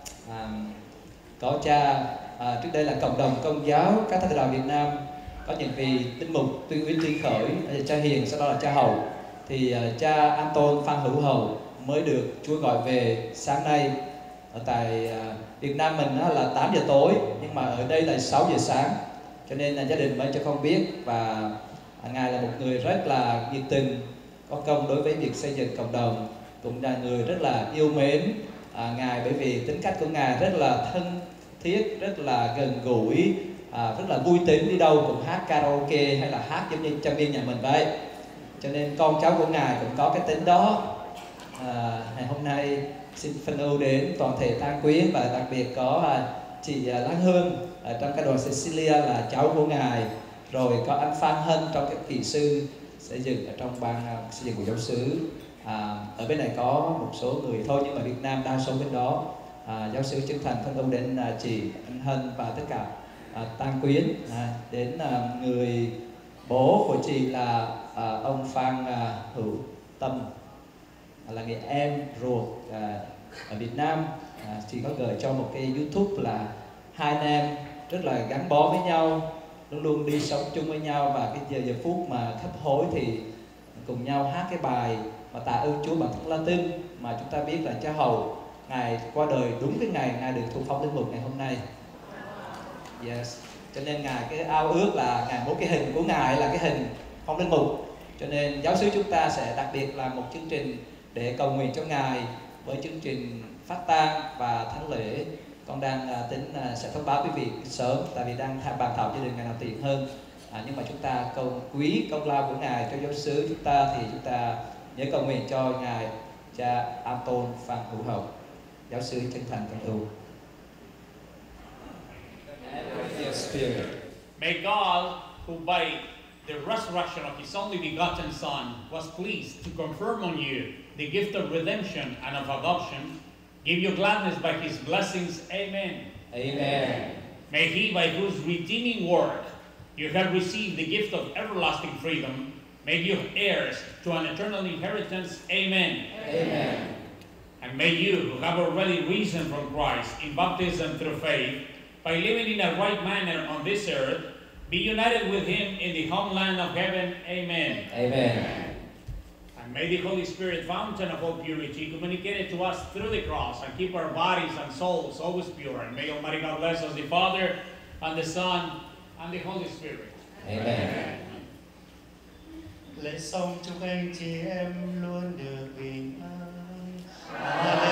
có cha trước đây là cộng đồng Công giáo các Thánh đạo Việt Nam, có những vị linh mục Tuyên Uyên Tuyên Khởi, cha Hiền, sau đó là cha Hậu. Thì cha Anton Phan Hữu Hậu mới được Chúa gọi về sáng nay. Ở tại Việt Nam mình là 8 giờ tối, nhưng mà ở đây là 6 giờ sáng, cho nên là gia đình mới cho con biết. Và Ngài là một người rất là nhiệt tình, có công đối với việc xây dựng cộng đồng, cũng là người rất là yêu mến Ngài, bởi vì tính cách của Ngài rất là thân thiết, rất là gần gũi, rất là vui tính, đi đâu cũng hát karaoke hay là hát giống như trong viên nhà mình vậy. Cho nên con cháu của Ngài cũng có cái tính đó. Ngày hôm nay xin phân ưu đến toàn thể tang quyến, và đặc biệt có chị Lan Hương trong cái đoàn Cecilia là cháu của Ngài, rồi có anh Phan Hân trong cái kỹ sư xây dựng ở trong ban xây dựng của giáo xứ. Ở bên này có một số người thôi, nhưng mà Việt Nam đa số bên đó. Giáo sư chân thành phân ưu đến chị anh Hân và tất cả tang quyến, đến người bố của chị là ông Phan Hữu Tâm, là người em ruột ở Việt Nam. Chị có gửi cho một cái YouTube là hai anh em rất là gắn bó với nhau, luôn luôn đi sống chung với nhau, và cái giờ phút mà khấp hối thì cùng nhau hát cái bài và tạ ơn Chúa bằng tiếng Latin, mà chúng ta biết là cha Hậu Ngài qua đời đúng cái ngày Ngài được thụ phong linh mục ngày hôm nay. Yes. Cho nên Ngài cái ao ước là Ngài muốn cái hình của Ngài là cái hình phong linh mục, cho nên giáo xứ chúng ta sẽ đặc biệt làm một chương trình để cầu nguyện cho Ngài với chương trình phát tang và thánh lễ. Con đang tính sẽ thông báo quý vị sớm, tại vì đang bàn thảo gia đình ngày nào tiện hơn. Nhưng mà chúng ta cầu quý công lao của Ngài cho giáo xứ chúng ta, thì chúng ta nhớ cầu nguyện cho Ngài cha Anton Phan Hữu Hậu. Giáo xứ chân thành cầu tụ. May God, who by the resurrection of His only begotten Son was pleased to confirm on you the gift of redemption and of adoption, give you gladness by His blessings. Amen. Amen. May He, by whose redeeming work you have received the gift of everlasting freedom, make you heirs to an eternal inheritance. Amen. Amen. And may you, who have already risen from Christ in baptism through faith, by living in a right manner on this earth, be united with Him in the homeland of heaven. Amen. Amen. And may the Holy Spirit, fountain of all purity, communicate it to us through the cross and keep our bodies and souls always pure. And may Almighty God bless us, the Father, and the Son, and the Holy Spirit. Amen. Lễ xong chúc anh chị em luôn được bình an.